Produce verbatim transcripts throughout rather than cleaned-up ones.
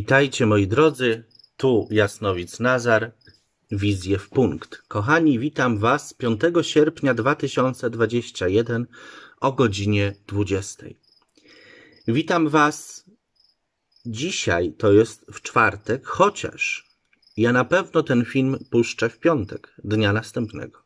Witajcie moi drodzy, tu Jasnowic Nazar, Wizje w punkt. Kochani, witam Was piątego sierpnia dwa tysiące dwudziestego pierwszego o godzinie dwudziestej. Witam Was dzisiaj, to jest w czwartek, chociaż ja na pewno ten film puszczę w piątek, dnia następnego.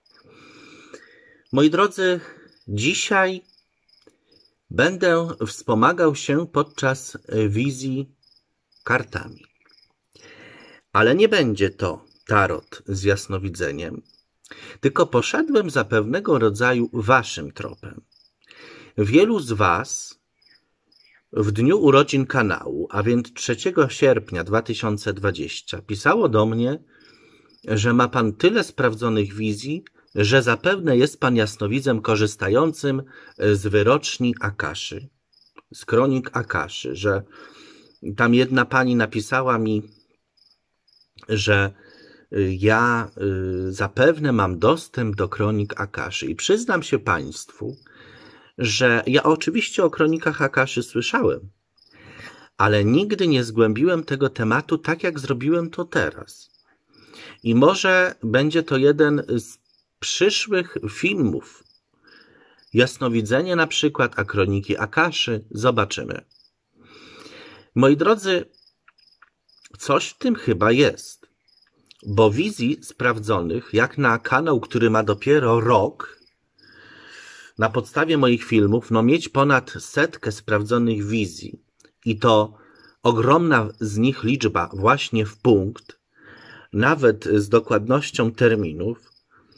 Moi drodzy, dzisiaj będę wspomagał się podczas wizji kartami. Ale nie będzie to tarot z jasnowidzeniem, tylko poszedłem za pewnego rodzaju waszym tropem. Wielu z was w dniu urodzin kanału, a więc trzeciego sierpnia dwa tysiące dwudziestego, pisało do mnie, że ma pan tyle sprawdzonych wizji, że zapewne jest pan jasnowidzem korzystającym z wyroczni Akaszy, z kronik Akaszy, że tam jedna pani napisała mi, że ja zapewne mam dostęp do kronik Akaszy. I przyznam się państwu, że ja oczywiście o kronikach Akaszy słyszałem, ale nigdy nie zgłębiłem tego tematu tak, jak zrobiłem to teraz. I może będzie to jeden z przyszłych filmów. Jasnowidzenie na przykład, a kroniki Akaszy. Zobaczymy. Moi drodzy, coś w tym chyba jest, bo wizji sprawdzonych, jak na kanał, który ma dopiero rok, na podstawie moich filmów, no mieć ponad setkę sprawdzonych wizji i to ogromna z nich liczba właśnie w punkt, nawet z dokładnością terminów,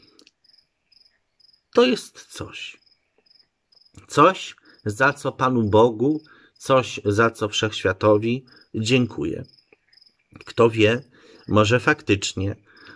to jest coś. Coś, za co Panu Bogu, coś, za co Wszechświatowi dziękuję. Kto wie, może faktycznie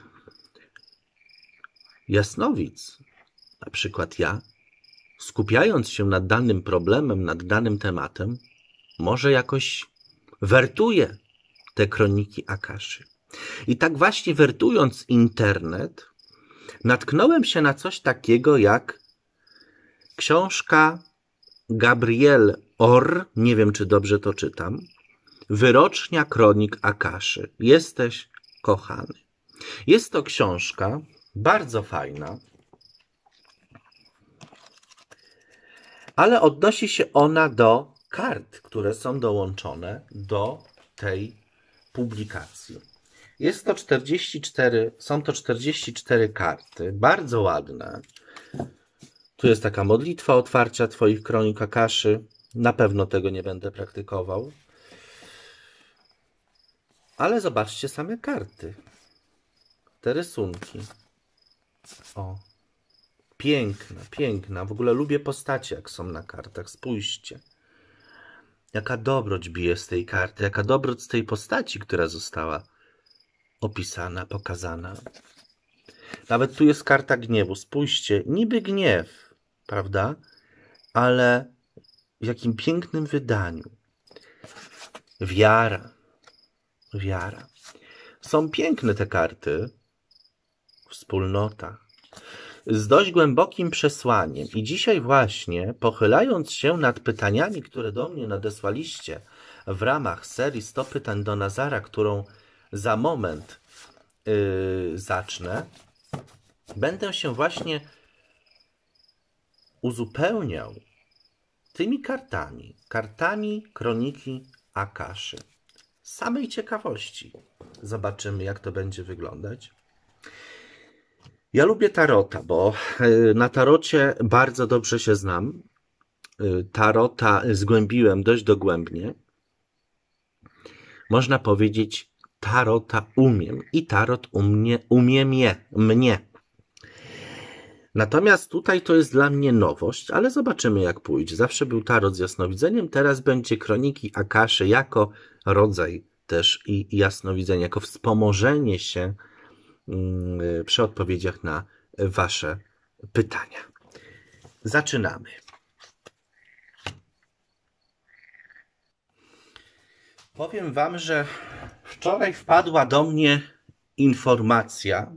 jasnowidz, na przykład ja, skupiając się nad danym problemem, nad danym tematem, może jakoś wertuje te kroniki Akaszy. I tak właśnie wertując internet, natknąłem się na coś takiego jak książka Gabriel Orr, nie wiem czy dobrze to czytam, Wyrocznia kronik Akaszy. Jesteś kochany. Jest to książka bardzo fajna, ale odnosi się ona do kart, które są dołączone do tej publikacji. Jest to czterdzieści cztery, są to czterdzieści cztery karty, bardzo ładne. Tu jest taka modlitwa otwarcia Twoich kronik Akaszy. Na pewno tego nie będę praktykował. Ale zobaczcie same karty. Te rysunki. O. Piękna, piękna. W ogóle lubię postacie, jak są na kartach. Spójrzcie. Jaka dobroć bije z tej karty. Jaka dobroć z tej postaci, która została opisana, pokazana. Nawet tu jest karta gniewu. Spójrzcie. Niby gniew, prawda? Ale w jakim pięknym wydaniu. Wiara. Wiara. Są piękne te karty. Wspólnota. Z dość głębokim przesłaniem. I dzisiaj właśnie, pochylając się nad pytaniami, które do mnie nadesłaliście w ramach serii sto pytań do Nazara, którą za moment yy, zacznę, będę się właśnie uzupełniał tymi kartami. Kartami kroniki Akaszy. Z samej ciekawości. Zobaczymy, jak to będzie wyglądać. Ja lubię tarota, bo na tarocie bardzo dobrze się znam. Tarota zgłębiłem dość dogłębnie. Można powiedzieć, tarota umiem. I tarot umie, umie mnie, mnie. Natomiast tutaj to jest dla mnie nowość, ale zobaczymy, jak pójdzie. Zawsze był tarot z jasnowidzeniem, teraz będzie kroniki Akaszy jako rodzaj też i jasnowidzenia, jako wspomożenie się przy odpowiedziach na wasze pytania. Zaczynamy. Powiem wam, że wczoraj wpadła do mnie informacja,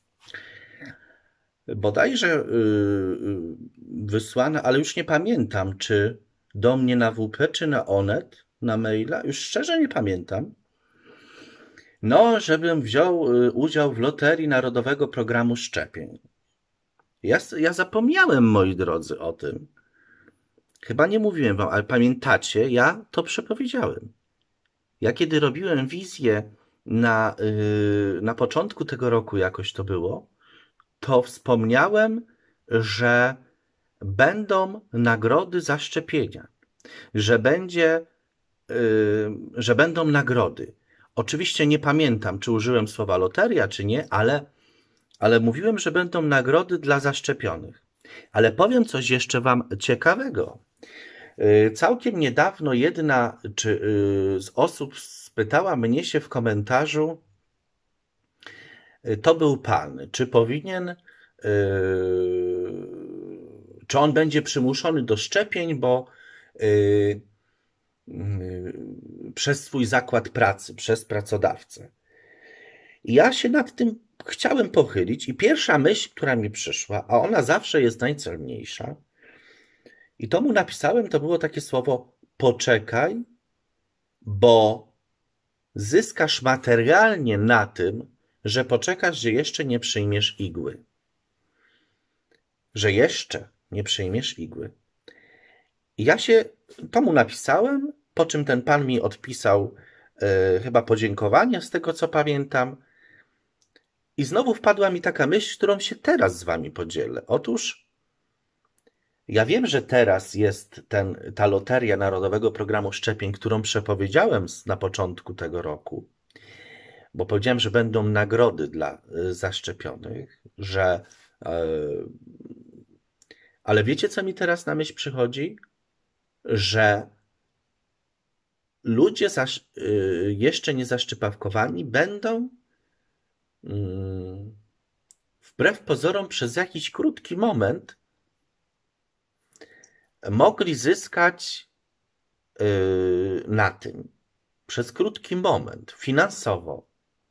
bodajże wysłana, ale już nie pamiętam, czy do mnie na W P, czy na Onet. na maila, już szczerze nie pamiętam. No, żebym wziął udział w Loterii Narodowego Programu Szczepień. Ja, ja zapomniałem, moi drodzy, o tym. Chyba nie mówiłem wam, ale pamiętacie, ja to przepowiedziałem. Ja kiedy robiłem wizję na, yy, na początku tego roku, jakoś to było, to wspomniałem, że będą nagrody za szczepienia, że będzie, yy, że będą nagrody. Oczywiście nie pamiętam, czy użyłem słowa loteria, czy nie, ale, ale mówiłem, że będą nagrody dla zaszczepionych. Ale powiem coś jeszcze wam ciekawego. Yy, całkiem niedawno jedna czy, yy, z osób spytała mnie się w komentarzu, yy, to był pan, czy powinien Yy, czy on będzie przymuszony do szczepień, bo yy, yy, przez swój zakład pracy, przez pracodawcę. I ja się nad tym chciałem pochylić i pierwsza myśl, która mi przyszła, a ona zawsze jest najcelniejsza, i to mu napisałem, to było takie słowo: poczekaj, bo zyskasz materialnie na tym, że poczekasz, że jeszcze nie przyjmiesz igły. Że jeszcze nie przyjmiesz igły. I ja się to mu napisałem, po czym ten pan mi odpisał e, chyba podziękowania, z tego co pamiętam. I znowu wpadła mi taka myśl, którą się teraz z wami podzielę. Otóż ja wiem, że teraz jest ten, ta loteria Narodowego Programu Szczepień, którą przepowiedziałem na początku tego roku, bo powiedziałem, że będą nagrody dla zaszczepionych, że e, ale wiecie, co mi teraz na myśl przychodzi? Że ludzie zasz, jeszcze nie zaszczepawkowani będą wbrew pozorom przez jakiś krótki moment mogli zyskać na tym, przez krótki moment, finansowo,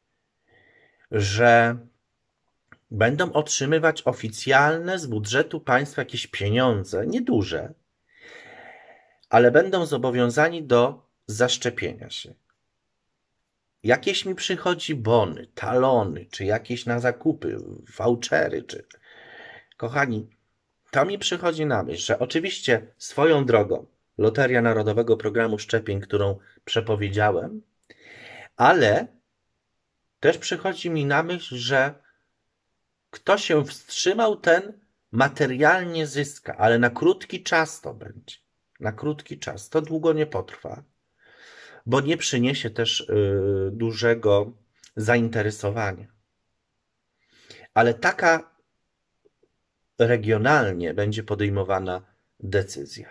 że będą otrzymywać oficjalne z budżetu państwa jakieś pieniądze, nieduże, ale będą zobowiązani do zaszczepienia się. Jakieś mi przychodzi bony, talony, czy jakieś na zakupy, vouchery, czy... Kochani, to mi przychodzi na myśl, że oczywiście swoją drogą Loteria Narodowego Programu Szczepień, którą przepowiedziałem, ale też przychodzi mi na myśl, że kto się wstrzymał, ten materialnie zyska, ale na krótki czas to będzie. Na krótki czas. To długo nie potrwa, bo nie przyniesie też y, dużego zainteresowania. Ale taka regionalnie będzie podejmowana decyzja.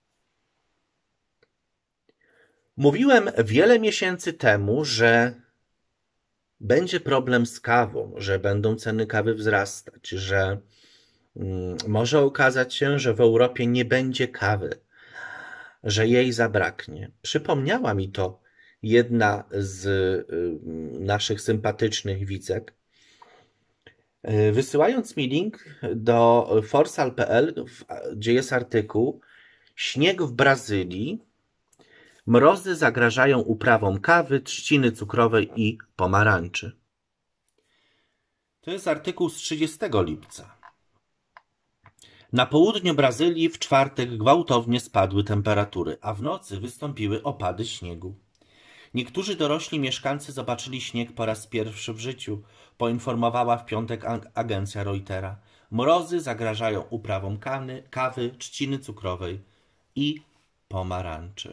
Mówiłem wiele miesięcy temu, że będzie problem z kawą, że będą ceny kawy wzrastać, że mm, może okazać się, że w Europie nie będzie kawy, że jej zabraknie. Przypomniała mi to jedna z y, naszych sympatycznych widzek, y, wysyłając mi link do forsal kropka p l, gdzie jest artykuł "Śnieg w Brazylii. Mrozy zagrażają uprawom kawy, trzciny cukrowej i pomarańczy". To jest artykuł z trzydziestego lipca. Na południu Brazylii w czwartek gwałtownie spadły temperatury, a w nocy wystąpiły opady śniegu. Niektórzy dorośli mieszkańcy zobaczyli śnieg po raz pierwszy w życiu, poinformowała w piątek agencja Reutera. Mrozy zagrażają uprawom kany, kawy, trzciny cukrowej i pomarańczy.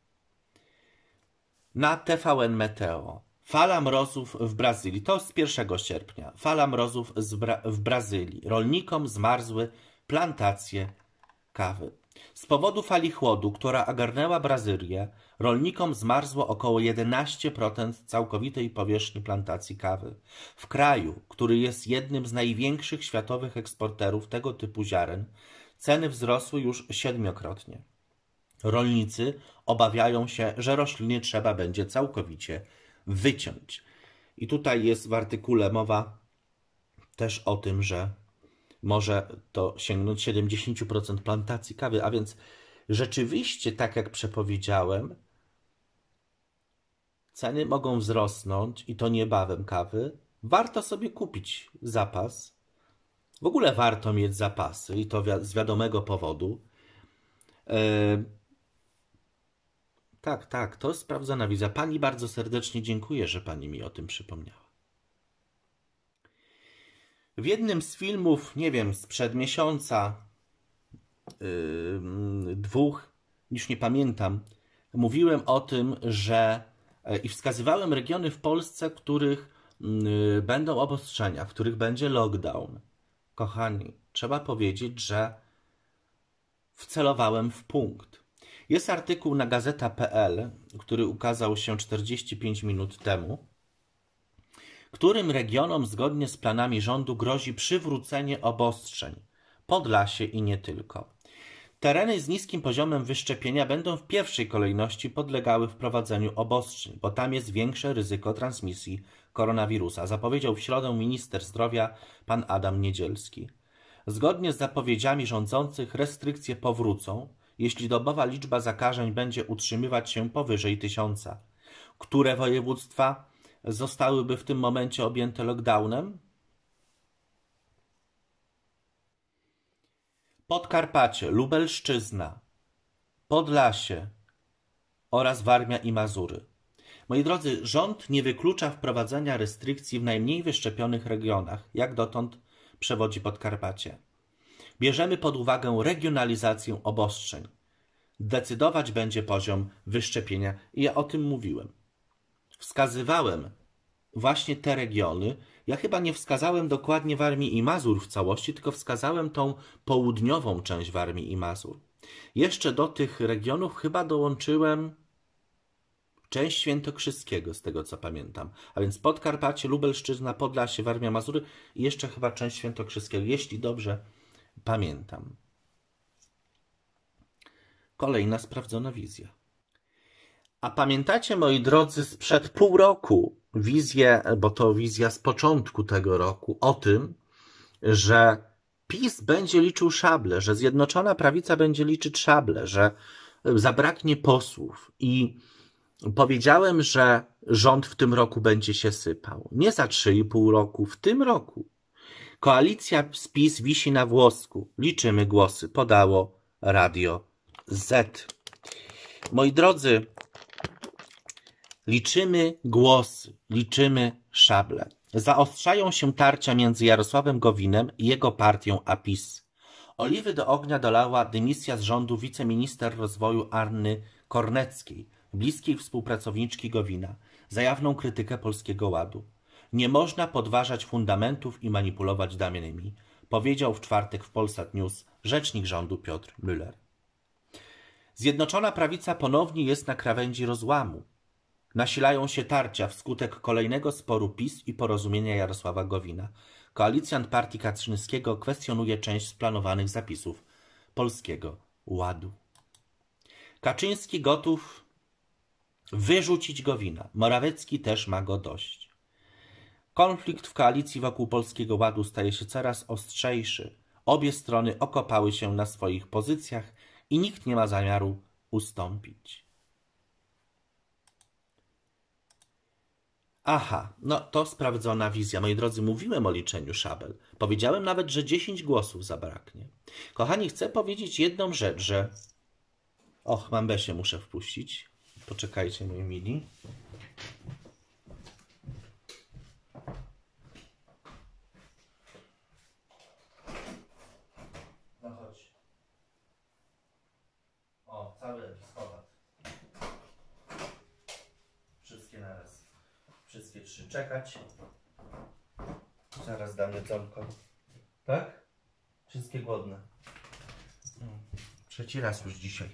Na T V N Meteo. Fala mrozów w Brazylii. To z pierwszego sierpnia. Fala mrozów Bra w Brazylii. Rolnikom zmarzły plantacje kawy. Z powodu fali chłodu, która ogarnęła Brazylię, rolnikom zmarzło około jedenaście procent całkowitej powierzchni plantacji kawy. W kraju, który jest jednym z największych światowych eksporterów tego typu ziaren, ceny wzrosły już siedmiokrotnie. Rolnicy obawiają się, że rośliny trzeba będzie całkowicie wyciąć. I tutaj jest w artykule mowa też o tym, że może to sięgnąć siedemdziesiąt procent plantacji kawy, a więc rzeczywiście, tak jak przepowiedziałem, ceny mogą wzrosnąć i to niebawem kawy. Warto sobie kupić zapas. W ogóle warto mieć zapasy i to wi z wiadomego powodu. E tak, tak, to jest sprawdzona wizja. Pani bardzo serdecznie dziękuję, że Pani mi o tym przypomniała. W jednym z filmów, nie wiem, sprzed miesiąca, yy, dwóch, już nie pamiętam, mówiłem o tym, że yy, i wskazywałem regiony w Polsce, w których yy, będą obostrzenia, w których będzie lockdown. Kochani, trzeba powiedzieć, że wcelowałem w punkt. Jest artykuł na gazeta kropka p l, który ukazał się czterdzieści pięć minut temu, którym regionom zgodnie z planami rządu grozi przywrócenie obostrzeń. Podlasie i nie tylko. Tereny z niskim poziomem wyszczepienia będą w pierwszej kolejności podlegały wprowadzeniu obostrzeń, bo tam jest większe ryzyko transmisji koronawirusa, zapowiedział w środę minister zdrowia pan Adam Niedzielski. Zgodnie z zapowiedziami rządzących restrykcje powrócą, jeśli dobowa liczba zakażeń będzie utrzymywać się powyżej tysiąca. Które województwa zostałyby w tym momencie objęte lockdownem? Podkarpacie, Lubelszczyzna, Podlasie oraz Warmia i Mazury. Moi drodzy, rząd nie wyklucza wprowadzenia restrykcji w najmniej wyszczepionych regionach, jak dotąd przewodzi Podkarpacie. Bierzemy pod uwagę regionalizację obostrzeń. Decydować będzie poziom wyszczepienia i ja o tym mówiłem. Wskazywałem właśnie te regiony. Ja chyba nie wskazałem dokładnie Warmii i Mazur w całości, tylko wskazałem tą południową część Warmii i Mazur. Jeszcze do tych regionów chyba dołączyłem część Świętokrzyskiego, z tego co pamiętam. A więc Podkarpacie, Lubelszczyzna, Podlasie, Warmia, Mazury i jeszcze chyba część Świętokrzyskiego, jeśli dobrze pamiętam. Kolejna sprawdzona wizja. A pamiętacie, moi drodzy, sprzed pół roku wizję, bo to wizja z początku tego roku, o tym, że PiS będzie liczył szable, że Zjednoczona Prawica będzie liczyć szable, że zabraknie posłów i powiedziałem, że rząd w tym roku będzie się sypał. Nie za trzy i pół roku, w tym roku. Koalicja z PiS wisi na włosku. Liczymy głosy, podało Radio Z. Moi drodzy, liczymy głosy, liczymy szable. Zaostrzają się tarcia między Jarosławem Gowinem i jego partią a PiS. Oliwy do ognia dolała dymisja z rządu wiceminister rozwoju Anny Korneckiej, bliskiej współpracowniczki Gowina, za jawną krytykę Polskiego Ładu. Nie można podważać fundamentów i manipulować danymi, powiedział w czwartek w Polsat News rzecznik rządu Piotr Müller. Zjednoczona Prawica ponownie jest na krawędzi rozłamu. Nasilają się tarcia wskutek kolejnego sporu PiS i porozumienia Jarosława Gowina. Koalicjant partii Kaczyńskiego kwestionuje część z planowanych zapisów Polskiego Ładu. Kaczyński gotów wyrzucić Gowina. Morawiecki też ma go dość. Konflikt w koalicji wokół Polskiego Ładu staje się coraz ostrzejszy. Obie strony okopały się na swoich pozycjach i nikt nie ma zamiaru ustąpić. Aha, no to sprawdzona wizja. Moi drodzy, mówiłem o liczeniu szabel. Powiedziałem nawet, że dziesięć głosów zabraknie. Kochani, chcę powiedzieć jedną rzecz, że... Och, Mambesię muszę wpuścić. Poczekajcie, moi mili. No chodź. O, cały episkopat. Wszystkie naraz. Wszystkie trzy czekać. Zaraz dam jedzonko. Tak? Wszystkie głodne. Trzeci raz już dzisiaj.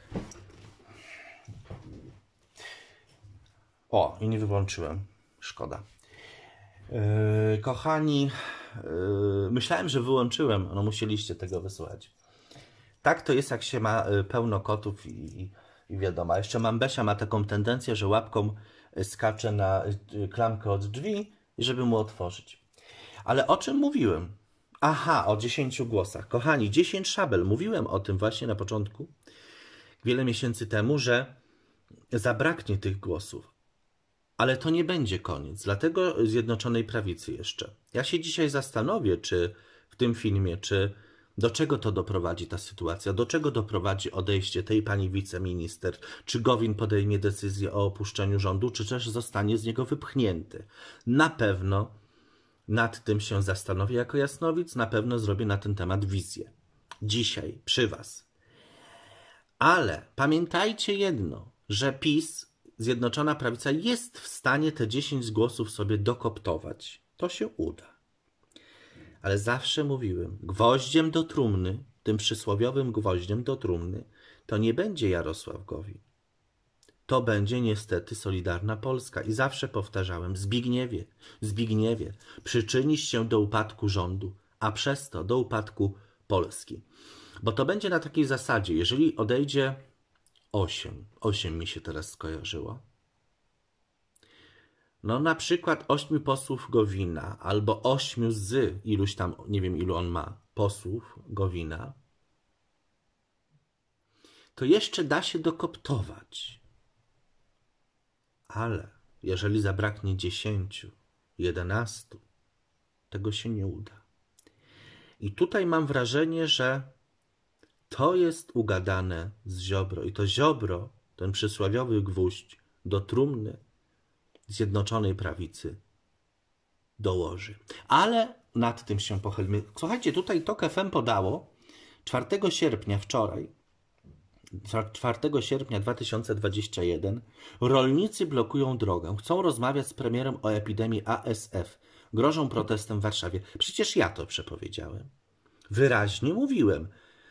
O, i nie wyłączyłem. Szkoda. Yy, kochani, yy, myślałem, że wyłączyłem. No musieliście tego wysłuchać. Tak to jest, jak się ma pełno kotów i, i, i wiadomo. A jeszcze Mambesia ma taką tendencję, że łapką skacze na klamkę od drzwi, żeby mu otworzyć. Ale o czym mówiłem? Aha, o dziesięciu głosach. Kochani, dziesięć szabel. Mówiłem o tym właśnie na początku, wiele miesięcy temu, że zabraknie tych głosów. Ale to nie będzie koniec, dlatego Zjednoczonej Prawicy jeszcze. Ja się dzisiaj zastanowię, czy w tym filmie, czy do czego to doprowadzi ta sytuacja, do czego doprowadzi odejście tej pani wiceminister, czy Gowin podejmie decyzję o opuszczeniu rządu, czy też zostanie z niego wypchnięty. Na pewno nad tym się zastanowię jako jasnowic, na pewno zrobię na ten temat wizję. Dzisiaj, przy was. Ale pamiętajcie jedno, że PiS, Zjednoczona Prawica, jest w stanie te dziesięć głosów sobie dokoptować. To się uda. Ale zawsze mówiłem, gwoździem do trumny, tym przysłowiowym gwoździem do trumny, to nie będzie Jarosław Gowin. To będzie niestety Solidarna Polska. I zawsze powtarzałem, Zbigniewie, Zbigniewie, przyczynisz się do upadku rządu, a przez to do upadku Polski. Bo to będzie na takiej zasadzie, jeżeli odejdzie osiem, osiem mi się teraz skojarzyło, no na przykład ośmiu posłów Gowina, albo ośmiu z iluś tam, nie wiem ilu on ma, posłów Gowina, to jeszcze da się dokoptować. Ale jeżeli zabraknie dziesięciu, jedenastu, tego się nie uda. I tutaj mam wrażenie, że to jest ugadane z Ziobro. I to Ziobro, ten przysłowiowy gwóźdź do trumny Zjednoczonej Prawicy dołoży. Ale nad tym się pochylmy. Słuchajcie, tutaj TOK F M podało czwartego sierpnia, wczoraj, czwartego sierpnia dwa tysiące dwudziestego pierwszego, rolnicy blokują drogę. Chcą rozmawiać z premierem o epidemii A S F. Grożą protestem w Warszawie. Przecież ja to przepowiedziałem. Wyraźnie mówiłem.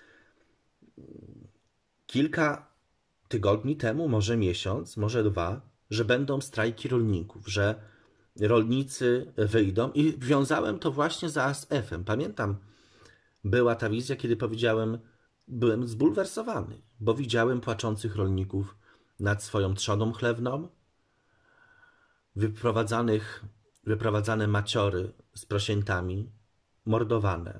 Kilka tygodni temu, może miesiąc, może dwa, że będą strajki rolników, że rolnicy wyjdą i wiązałem to właśnie z A S F-em. Pamiętam, była ta wizja, kiedy powiedziałem, byłem zbulwersowany, bo widziałem płaczących rolników nad swoją trzoną chlewną, wyprowadzanych, wyprowadzane maciory z prosiętami, mordowane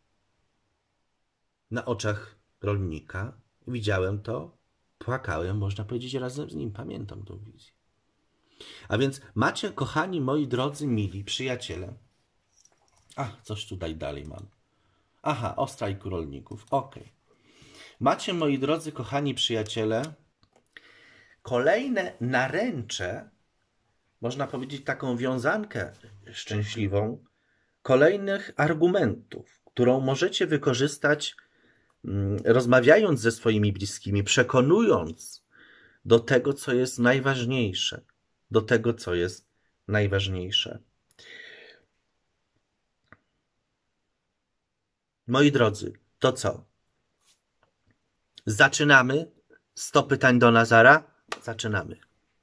na oczach rolnika. Widziałem to, płakałem, można powiedzieć, razem z nim. Pamiętam tą wizję. A więc macie, kochani moi drodzy, mili przyjaciele. A, coś tutaj dalej mam. Aha, o strajku rolników. Okej. Okay. Macie, moi drodzy, kochani przyjaciele, kolejne naręcze, można powiedzieć taką wiązankę szczęśliwą, kolejnych argumentów, którą możecie wykorzystać, rozmawiając ze swoimi bliskimi, przekonując do tego, co jest najważniejsze. Do tego, co jest najważniejsze. Moi drodzy, to co? Zaczynamy? sto pytań do Nazara? Zaczynamy.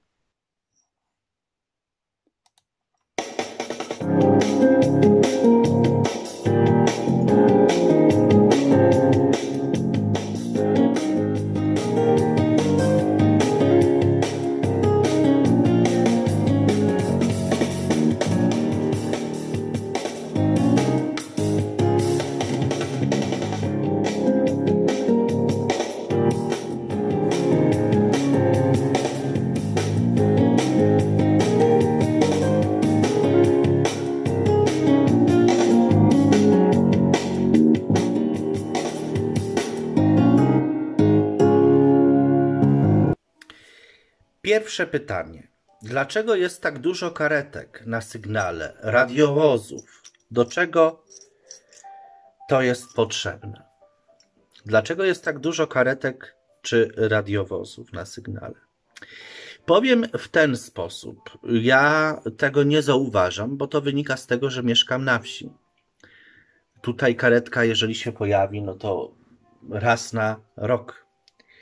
Pierwsze pytanie. Dlaczego jest tak dużo karetek na sygnale, radiowozów? Do czego to jest potrzebne? Dlaczego jest tak dużo karetek czy radiowozów na sygnale? Powiem w ten sposób. Ja tego nie zauważam, bo to wynika z tego, że mieszkam na wsi. Tutaj karetka, jeżeli się pojawi, no to raz na rok.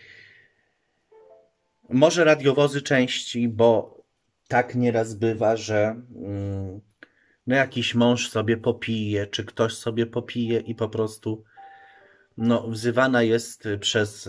Może radiowozy częściej, bo tak nieraz bywa, że mm, no jakiś mąż sobie popije, czy ktoś sobie popije i po prostu no, wzywana jest przez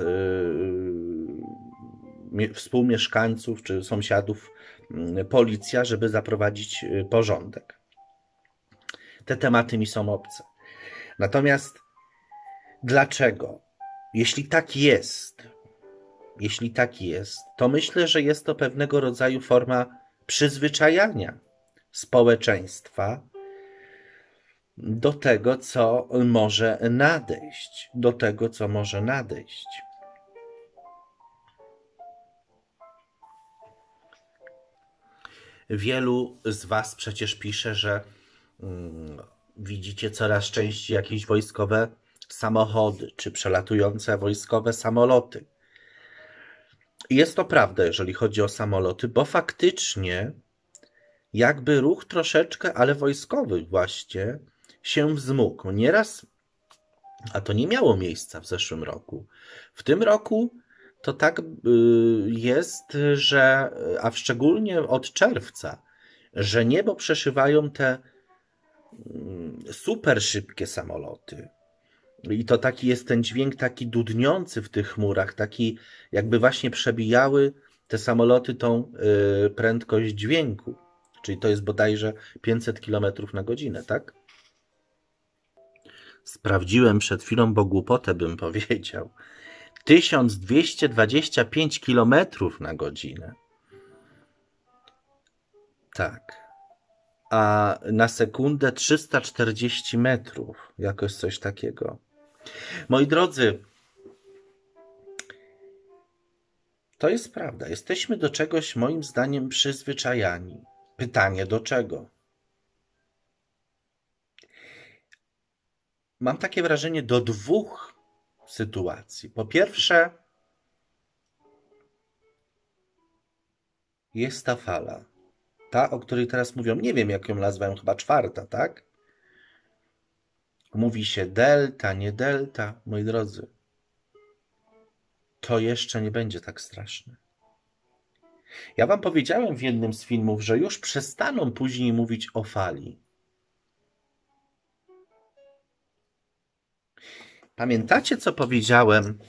yy, współmieszkańców czy sąsiadów yy, policja, żeby zaprowadzić yy, porządek. Te tematy mi są obce. Natomiast dlaczego? Jeśli tak jest, Jeśli tak jest, to myślę, że jest to pewnego rodzaju forma przyzwyczajania społeczeństwa do tego, co może nadejść, do tego, co może nadejść. Wielu z was przecież pisze, że mm, widzicie coraz częściej jakieś wojskowe samochody, czy przelatujące wojskowe samoloty. I jest to prawda, jeżeli chodzi o samoloty, bo faktycznie jakby ruch troszeczkę, ale wojskowy właśnie, się wzmógł. Nieraz, a to nie miało miejsca w zeszłym roku. W tym roku to tak jest, że, a szczególnie od czerwca, że niebo przeszywają te super szybkie samoloty. I to taki jest ten dźwięk taki dudniący w tych chmurach, taki jakby właśnie przebijały te samoloty tą prędkość dźwięku. Czyli to jest bodajże pięćset kilometrów na godzinę, tak? Sprawdziłem przed chwilą, bo głupotę bym powiedział. tysiąc dwieście dwadzieścia pięć kilometrów na godzinę. Tak. A na sekundę trzysta czterdzieści metrów. Jakoś coś takiego. Moi drodzy, to jest prawda. Jesteśmy do czegoś, moim zdaniem, przyzwyczajani. Pytanie, do czego? Mam takie wrażenie, do dwóch sytuacji. Po pierwsze, jest ta fala. Ta, o której teraz mówią. Nie wiem, jak ją nazwałem, chyba czwarta, tak? Mówi się delta, nie delta. Moi drodzy, to jeszcze nie będzie tak straszne. Ja wam powiedziałem w jednym z filmów, że już przestaną później mówić o fali. Pamiętacie, co powiedziałem,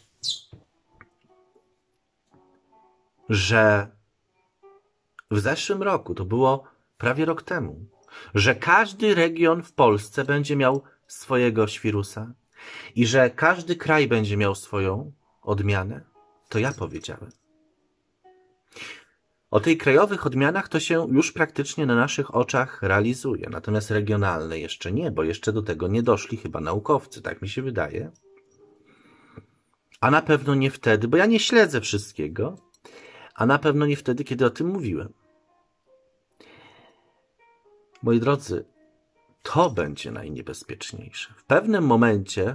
że w zeszłym roku, to było prawie rok temu, że każdy region w Polsce będzie miał swojego świrusa i że każdy kraj będzie miał swoją odmianę? To ja powiedziałem. O tych krajowych odmianach to się już praktycznie na naszych oczach realizuje, natomiast regionalne jeszcze nie, bo jeszcze do tego nie doszli chyba naukowcy, tak mi się wydaje. A na pewno nie wtedy, bo ja nie śledzę wszystkiego, a na pewno nie wtedy, kiedy o tym mówiłem. Moi drodzy, to będzie najniebezpieczniejsze. W pewnym momencie,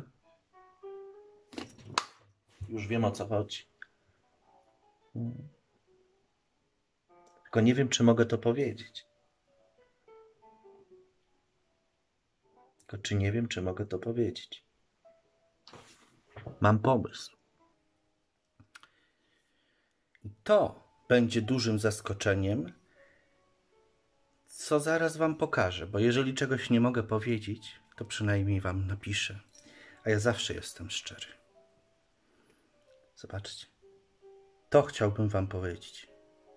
już wiem, o co chodzi. Tylko nie wiem, czy mogę to powiedzieć. Tylko czy nie wiem, czy mogę to powiedzieć. Mam pomysł. I to będzie dużym zaskoczeniem, co zaraz wam pokażę, bo jeżeli czegoś nie mogę powiedzieć, to przynajmniej wam napiszę. A ja zawsze jestem szczery. Zobaczcie. To chciałbym wam powiedzieć.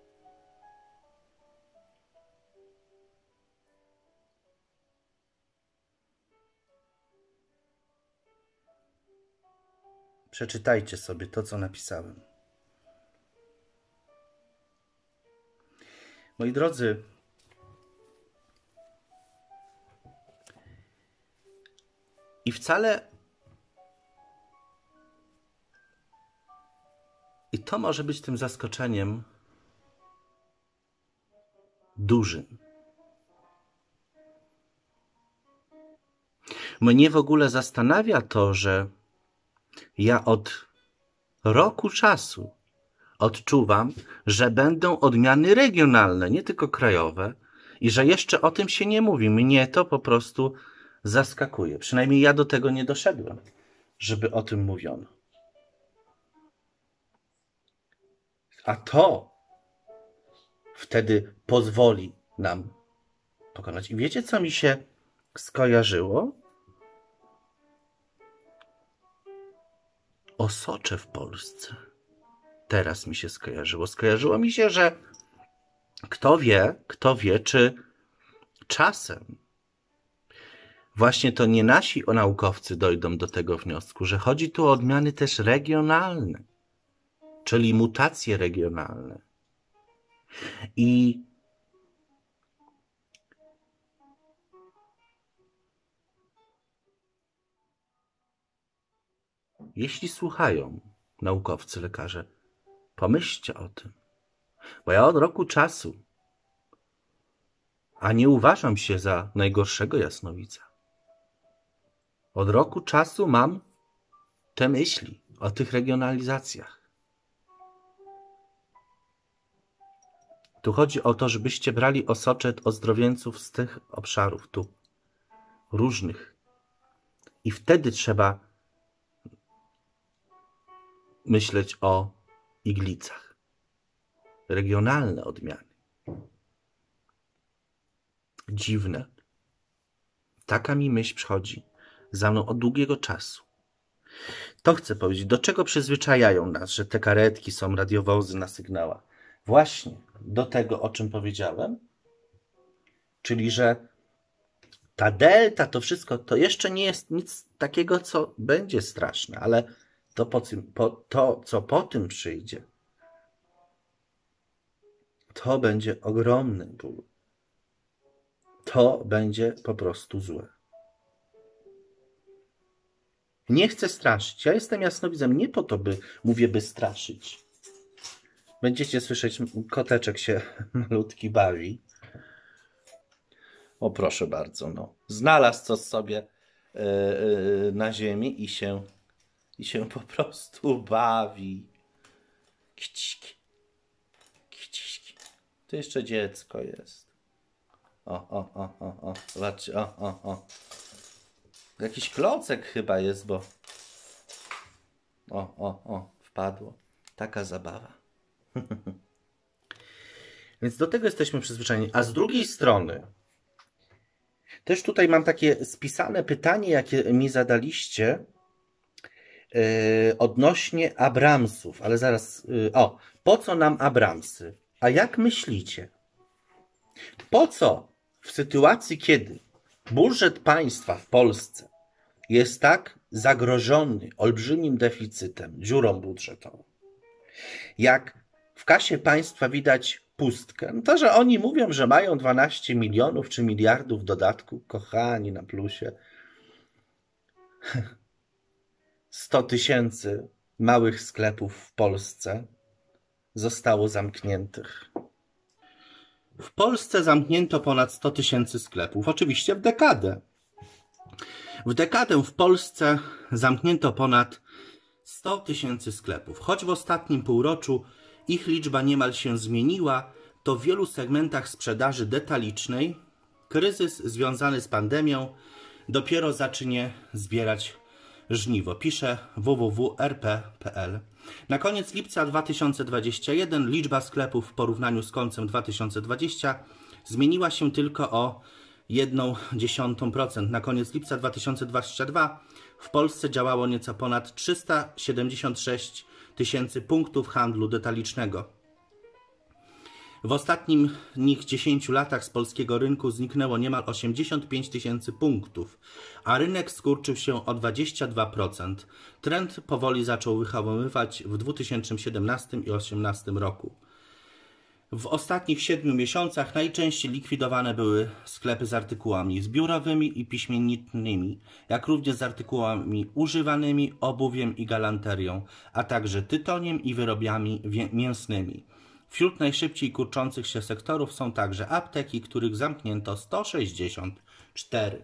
Przeczytajcie sobie to, co napisałem. Moi drodzy, i wcale i to może być tym zaskoczeniem dużym. Mnie w ogóle zastanawia to, że ja od roku czasu odczuwam, że będą odmiany regionalne, nie tylko krajowe, i że jeszcze o tym się nie mówi. Mnie to po prostu zaskakuje. Przynajmniej ja do tego nie doszedłem, żeby o tym mówiono. A to wtedy pozwoli nam pokonać. I wiecie, co mi się skojarzyło? Osocze w Polsce. Teraz mi się skojarzyło. Skojarzyło mi się, że kto wie, kto wie, czy czasem właśnie to nie nasi naukowcy dojdą do tego wniosku, że chodzi tu o odmiany też regionalne, czyli mutacje regionalne. I jeśli słuchają naukowcy, lekarze, pomyślcie o tym. Bo ja od roku czasu, a nie uważam się za najgorszego jasnowidza, od roku czasu mam te myśli o tych regionalizacjach. Tu chodzi o to, żebyście brali osoczet ozdrowieńców z tych obszarów, tu, różnych. I wtedy trzeba myśleć o iglicach. Regionalne odmiany. Dziwne. Taka mi myśl przychodzi za mną od długiego czasu. To chcę powiedzieć. Do czego przyzwyczajają nas, że te karetki są radiowozy na sygnałach? Właśnie do tego, o czym powiedziałem. Czyli, że ta delta, to wszystko, to jeszcze nie jest nic takiego, co będzie straszne, ale to, po tym, po, to co po tym przyjdzie, to będzie ogromny ból. To będzie po prostu złe. Nie chcę straszyć. Ja jestem jasnowidzem nie po to, by, mówię, by straszyć. Będziecie słyszeć, koteczek się malutki bawi. O, proszę bardzo, no. Znalazł coś sobie yy, yy, na ziemi i się, i się po prostu bawi. Kciśki. Kciśki. To jeszcze dziecko jest. O, o, o, o, o. Zobaczcie, o, o, o. Jakiś klocek chyba jest, bo... O, o, o, wpadło. Taka zabawa. Więc do tego jesteśmy przyzwyczajeni. A z drugiej strony, też tutaj mam takie spisane pytanie, jakie mi zadaliście yy, odnośnie Abramsów. Ale zaraz, yy, o, po co nam Abramsy? A jak myślicie? Po co w sytuacji, kiedy budżet państwa w Polsce jest tak zagrożony olbrzymim deficytem, dziurą budżetową, jak w kasie państwa widać pustkę, no to, że oni mówią, że mają dwanaście milionów czy miliardów dodatku, kochani, na plusie, sto tysięcy małych sklepów w Polsce zostało zamkniętych. W Polsce zamknięto ponad sto tysięcy sklepów, oczywiście w dekadę. W dekadę w Polsce zamknięto ponad sto tysięcy sklepów. Choć w ostatnim półroczu ich liczba niemal się zmieniła, to w wielu segmentach sprzedaży detalicznej kryzys związany z pandemią dopiero zacznie zbierać żniwo. Pisze w w w kropka r p kropka p l. Na koniec lipca dwa tysiące dwudziestego pierwszego liczba sklepów w porównaniu z końcem dwa tysiące dwudziestego zmieniła się tylko o jedną dziesiątą procent. Na koniec lipca dwa tysiące dwudziestego drugiego w Polsce działało nieco ponad trzysta siedemdziesiąt sześć tysięcy punktów handlu detalicznego. W ostatnich dziesięciu latach z polskiego rynku zniknęło niemal osiemdziesiąt pięć tysięcy punktów, a rynek skurczył się o dwadzieścia dwa procent. Trend powoli zaczął wyhamowywać w dwa tysiące siedemnastym i dwa tysiące osiemnastym roku. W ostatnich siedmiu miesiącach najczęściej likwidowane były sklepy z artykułami zbiorowymi i piśmienniczymi, jak również z artykułami używanymi, obuwiem i galanterią, a także tytoniem i wyrobami mięsnymi. Wśród najszybciej kurczących się sektorów są także apteki, których zamknięto sto sześćdziesiąt cztery.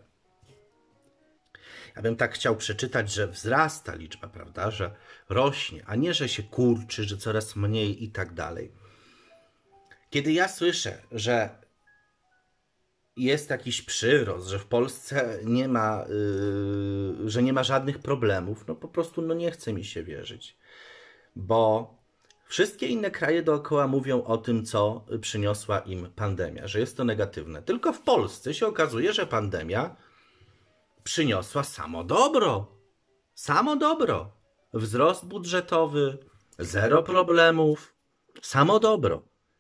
Ja bym tak chciał przeczytać, że wzrasta liczba, prawda, że rośnie, a nie, że się kurczy, że coraz mniej i tak dalej. Kiedy ja słyszę, że jest jakiś przyrost, że w Polsce nie ma, yy, że nie ma żadnych problemów, no po prostu no nie chce mi się wierzyć. Bo wszystkie inne kraje dookoła mówią o tym, co przyniosła im pandemia, że jest to negatywne. Tylko w Polsce się okazuje, że pandemia przyniosła samo dobro. Samo dobro. Wzrost budżetowy, zero problemów, samo dobro.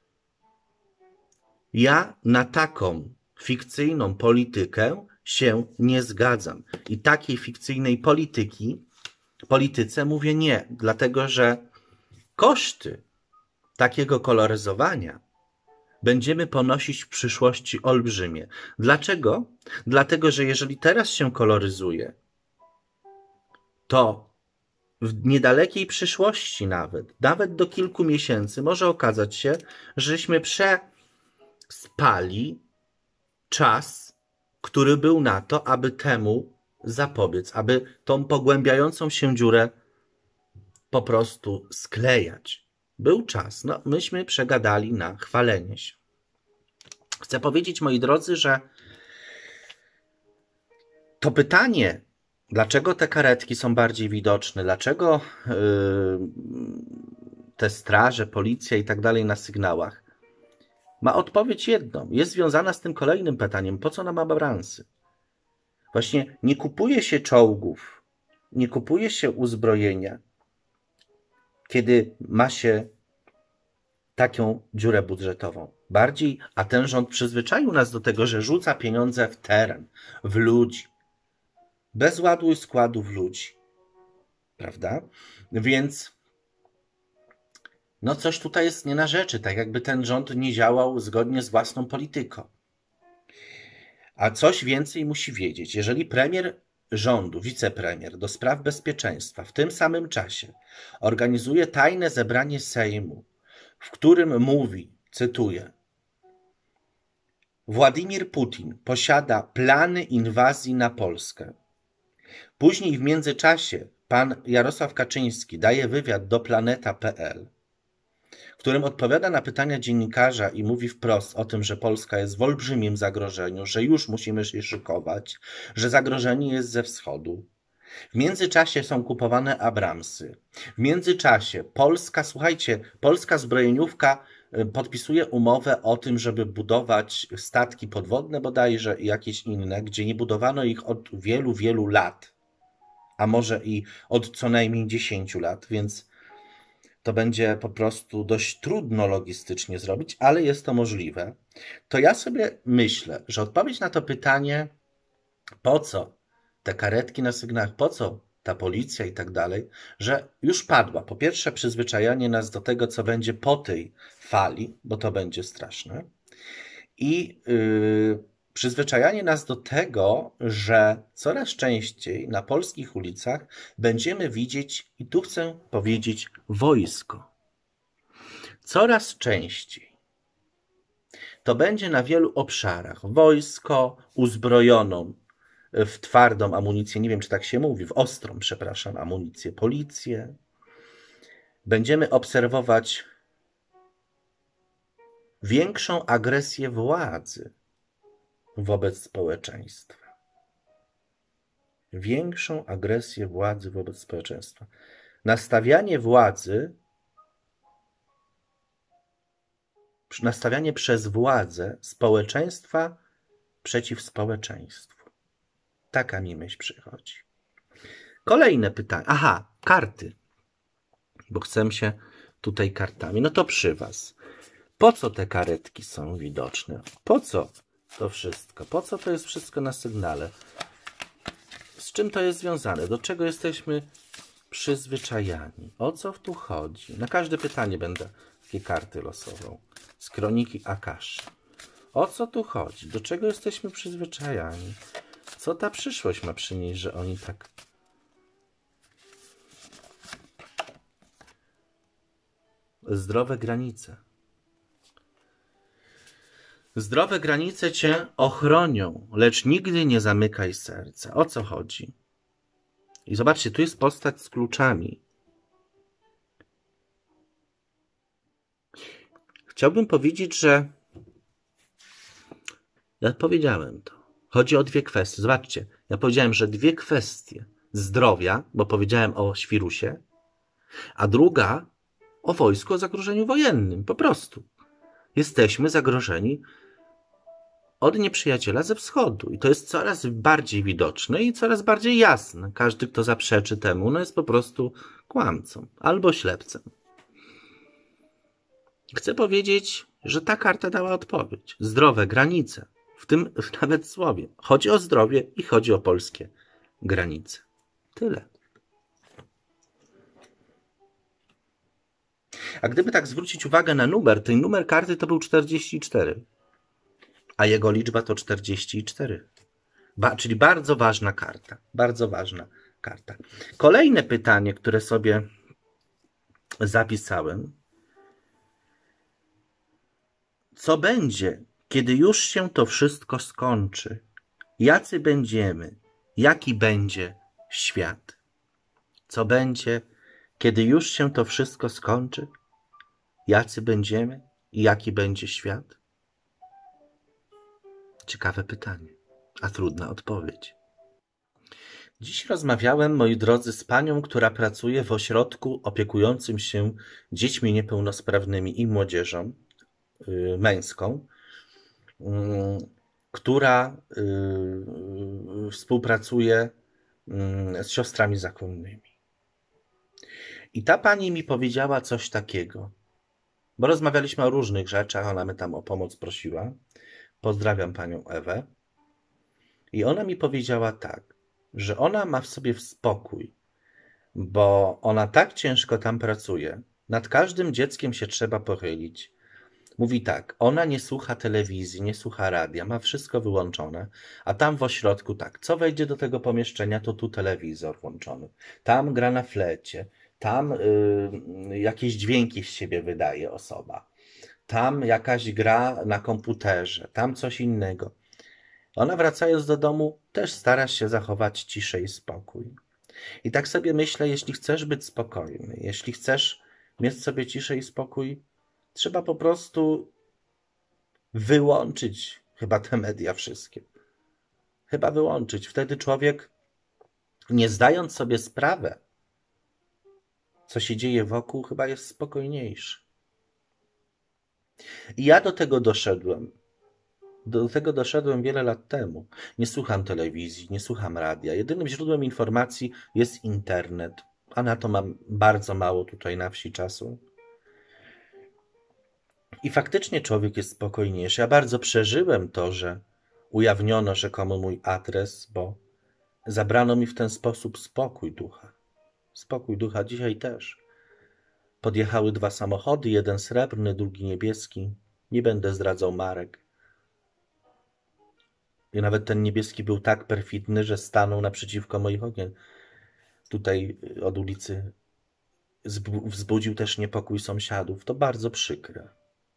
Ja na taką fikcyjną politykę się nie zgadzam. I takiej fikcyjnej polityki, polityce mówię nie, dlatego że koszty takiego koloryzowania będziemy ponosić w przyszłości olbrzymie. Dlaczego? Dlatego, że jeżeli teraz się koloryzuje, to w niedalekiej przyszłości nawet, nawet do kilku miesięcy może okazać się, żeśmy przespali czas, który był na to, aby temu zapobiec, aby tą pogłębiającą się dziurę po prostu sklejać. Był czas. No, myśmy przegadali na chwalenie się. Chcę powiedzieć, moi drodzy, że to pytanie, dlaczego te karetki są bardziej widoczne, dlaczego yy, te straże, policja i tak dalej na sygnałach, ma odpowiedź jedną. Jest związana z tym kolejnym pytaniem, po co nam abransy? Właśnie nie kupuje się czołgów, nie kupuje się uzbrojenia, kiedy ma się taką dziurę budżetową. Bardziej, a ten rząd przyzwyczaił nas do tego, że rzuca pieniądze w teren, w ludzi. Bez ładu i składu w ludzi. Prawda? Więc no coś tutaj jest nie na rzeczy, tak jakby ten rząd nie działał zgodnie z własną polityką. A coś więcej musi wiedzieć. Jeżeli premier rządu, wicepremier do spraw bezpieczeństwa w tym samym czasie organizuje tajne zebranie Sejmu, w którym mówi, cytuję: Władimir Putin posiada plany inwazji na Polskę. Później w międzyczasie pan Jarosław Kaczyński daje wywiad do planeta kropka pe el, w którym odpowiada na pytania dziennikarza i mówi wprost o tym, że Polska jest w olbrzymim zagrożeniu, że już musimy się szykować, że zagrożenie jest ze wschodu. W międzyczasie są kupowane Abramsy. W międzyczasie Polska, słuchajcie, polska zbrojeniówka podpisuje umowę o tym, żeby budować statki podwodne bodajże i jakieś inne, gdzie nie budowano ich od wielu, wielu lat, a może i od co najmniej dziesięciu lat, więc to będzie po prostu dość trudno logistycznie zrobić, ale jest to możliwe. To ja sobie myślę, że odpowiedź na to pytanie, po co te karetki na sygnałach, po co ta policja i tak dalej, że już padła. Po pierwsze, przyzwyczajanie nas do tego, co będzie po tej fali, bo to będzie straszne. I yy, przyzwyczajanie nas do tego, że coraz częściej na polskich ulicach będziemy widzieć, i tu chcę powiedzieć, wojsko. Coraz częściej. To będzie na wielu obszarach wojsko uzbrojoną w twardą amunicję, nie wiem, czy tak się mówi, w ostrą, przepraszam, amunicję, policję. Będziemy obserwować większą agresję władzy wobec społeczeństwa. Większą agresję władzy wobec społeczeństwa. Nastawianie władzy, nastawianie przez władzę społeczeństwa przeciw społeczeństwu. Taka mi myśl przychodzi. Kolejne pytanie. Aha, karty. Bo chcę się tutaj kartami. No to przy was. Po co te karetki są widoczne? Po co to wszystko? Po co to jest wszystko na sygnale? Z czym to jest związane? Do czego jesteśmy przyzwyczajani? O co tu chodzi? Na każde pytanie będę takie karty losował. Z kroniki Akaszy. O co tu chodzi? Do czego jesteśmy przyzwyczajani? Co ta przyszłość ma przynieść, że oni tak... Zdrowe granice. Zdrowe granice cię ochronią, lecz nigdy nie zamykaj serca. O co chodzi? I zobaczcie, tu jest postać z kluczami. Chciałbym powiedzieć, że ja powiedziałem to. Chodzi o dwie kwestie. Zobaczcie, ja powiedziałem, że dwie kwestie zdrowia, bo powiedziałem o świrusie, a druga o wojsku, o zagrożeniu wojennym. Po prostu. Jesteśmy zagrożeni od nieprzyjaciela ze wschodu. I to jest coraz bardziej widoczne i coraz bardziej jasne. Każdy, kto zaprzeczy temu, no jest po prostu kłamcą albo ślepcem. Chcę powiedzieć, że ta karta dała odpowiedź. Zdrowe granice. W tym nawet słowie. Chodzi o zdrowie i chodzi o polskie granice. Tyle. A gdyby tak zwrócić uwagę na numer, ten numer karty to był czterdzieści cztery. A jego liczba to czterdzieści cztery. Ba, czyli bardzo ważna karta. Bardzo ważna kartach. Kolejne pytanie, które sobie zapisałem. Co będzie, kiedy już się to wszystko skończy? Jacy będziemy? Jaki będzie świat? Co będzie, kiedy już się to wszystko skończy? Jacy będziemy i jaki będzie świat? Ciekawe pytanie, a trudna odpowiedź. Dziś rozmawiałem, moi drodzy, z panią, która pracuje w ośrodku opiekującym się dziećmi niepełnosprawnymi i młodzieżą yy, męską, yy, która yy, współpracuje yy, z siostrami zakonnymi. I ta pani mi powiedziała coś takiego, bo rozmawialiśmy o różnych rzeczach, ona mnie tam o pomoc prosiła. Pozdrawiam panią Ewę. I ona mi powiedziała tak, że ona ma w sobie spokój, bo ona tak ciężko tam pracuje. Nad każdym dzieckiem się trzeba pochylić. Mówi tak, ona nie słucha telewizji, nie słucha radia, ma wszystko wyłączone, a tam w ośrodku tak, co wejdzie do tego pomieszczenia, to tu telewizor włączony. Tam gra na flecie, tam yy, jakieś dźwięki z siebie wydaje osoba. Tam jakaś gra na komputerze, tam coś innego. Ona wracając do domu też stara się zachować ciszę i spokój. I tak sobie myślę, jeśli chcesz być spokojny, jeśli chcesz mieć sobie ciszę i spokój, trzeba po prostu wyłączyć chyba te media wszystkie. Chyba wyłączyć. Wtedy człowiek, nie zdając sobie sprawy, co się dzieje wokół, chyba jest spokojniejszy. I ja do tego doszedłem. Do tego doszedłem wiele lat temu. Nie słucham telewizji, nie słucham radia. Jedynym źródłem informacji jest internet, a na to mam bardzo mało tutaj na wsi czasu. I faktycznie człowiek jest spokojniejszy. Ja bardzo przeżyłem to, że ujawniono rzekomo mój adres, bo zabrano mi w ten sposób spokój ducha. Spokój ducha dzisiaj też. Podjechały dwa samochody, jeden srebrny, drugi niebieski. Nie będę zdradzał marek. I nawet ten niebieski był tak perfidny, że stanął naprzeciwko moich okien. Tutaj od ulicy wzbudził też niepokój sąsiadów. To bardzo przykre.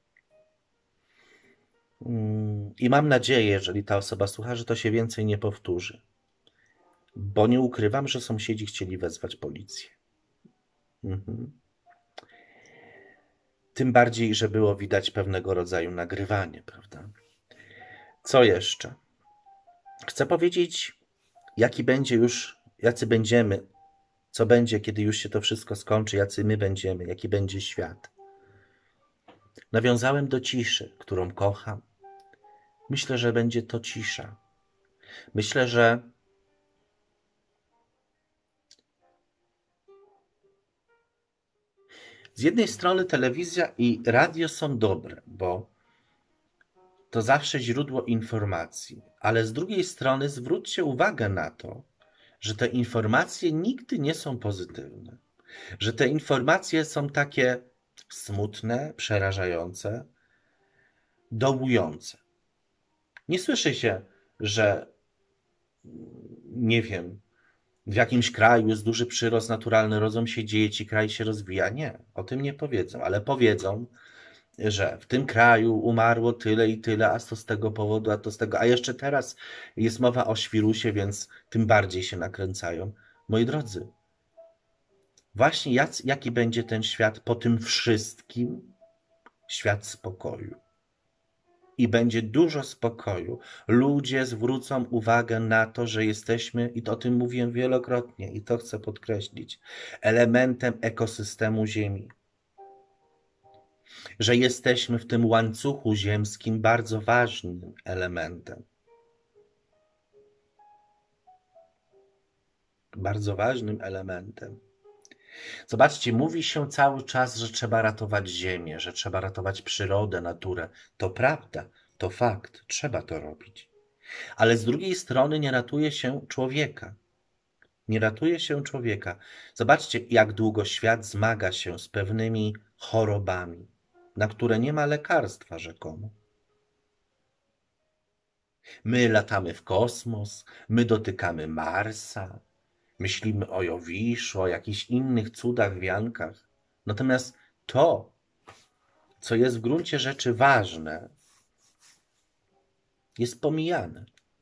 I mam nadzieję, jeżeli ta osoba słucha, że to się więcej nie powtórzy. Bo nie ukrywam, że sąsiedzi chcieli wezwać policję. Mhm. Tym bardziej, że było widać pewnego rodzaju nagrywanie, prawda? Co jeszcze? Chcę powiedzieć, jaki będzie już, jacy będziemy, co będzie, kiedy już się to wszystko skończy, jacy my będziemy, jaki będzie świat. Nawiązałem do ciszy, którą kocham. Myślę, że będzie to cisza. Myślę, że z jednej strony telewizja i radio są dobre, bo to zawsze źródło informacji, ale z drugiej strony zwróćcie uwagę na to, że te informacje nigdy nie są pozytywne, że te informacje są takie smutne, przerażające, dołujące. Nie słyszy się, że nie wiem, w jakimś kraju jest duży przyrost naturalny, rodzą się dzieci, kraj się rozwija. Nie, o tym nie powiedzą, ale powiedzą, że w tym kraju umarło tyle i tyle, a to z tego powodu, a to z tego, a jeszcze teraz jest mowa o świrusie, więc tym bardziej się nakręcają. Moi drodzy, właśnie jak, jaki będzie ten świat po tym wszystkim? Świat spokoju. I będzie dużo spokoju. Ludzie zwrócą uwagę na to, że jesteśmy, i to o tym mówiłem wielokrotnie, i to chcę podkreślić, elementem ekosystemu Ziemi. Że jesteśmy w tym łańcuchu ziemskim bardzo ważnym elementem. Bardzo ważnym elementem. Zobaczcie, mówi się cały czas, że trzeba ratować ziemię, że trzeba ratować przyrodę, naturę. To prawda, to fakt, trzeba to robić. Ale z drugiej strony nie ratuje się człowieka. Nie ratuje się człowieka. Zobaczcie, jak długo świat zmaga się z pewnymi chorobami, na które nie ma lekarstwa rzekomo. My latamy w kosmos, my dotykamy Marsa, myślimy o Jowiszu, o jakichś innych cudach, wiankach. Natomiast to, co jest w gruncie rzeczy ważne, jest pomijane.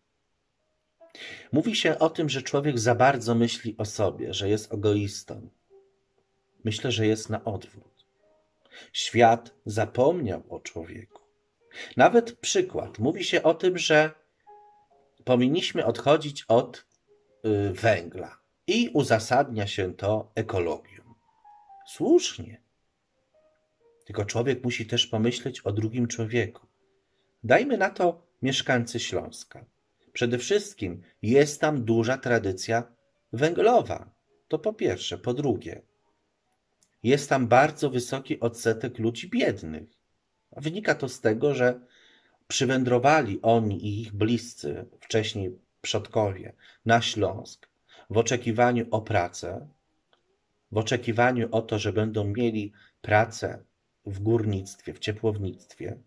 Mówi się o tym, że człowiek za bardzo myśli o sobie, że jest egoistą. Myślę, że jest na odwrót. Świat zapomniał o człowieku. Nawet przykład. Mówi się o tym, że powinniśmy odchodzić od y, węgla i uzasadnia się to ekologią. Słusznie. Tylko człowiek musi też pomyśleć o drugim człowieku. Dajmy na to mieszkańcy Śląska. Przede wszystkim jest tam duża tradycja węglowa. To po pierwsze. Po drugie, jest tam bardzo wysoki odsetek ludzi biednych. A wynika to z tego, że przywędrowali oni i ich bliscy, wcześniej przodkowie, na Śląsk w oczekiwaniu o pracę, w oczekiwaniu o to, że będą mieli pracę w górnictwie, w ciepłownictwie.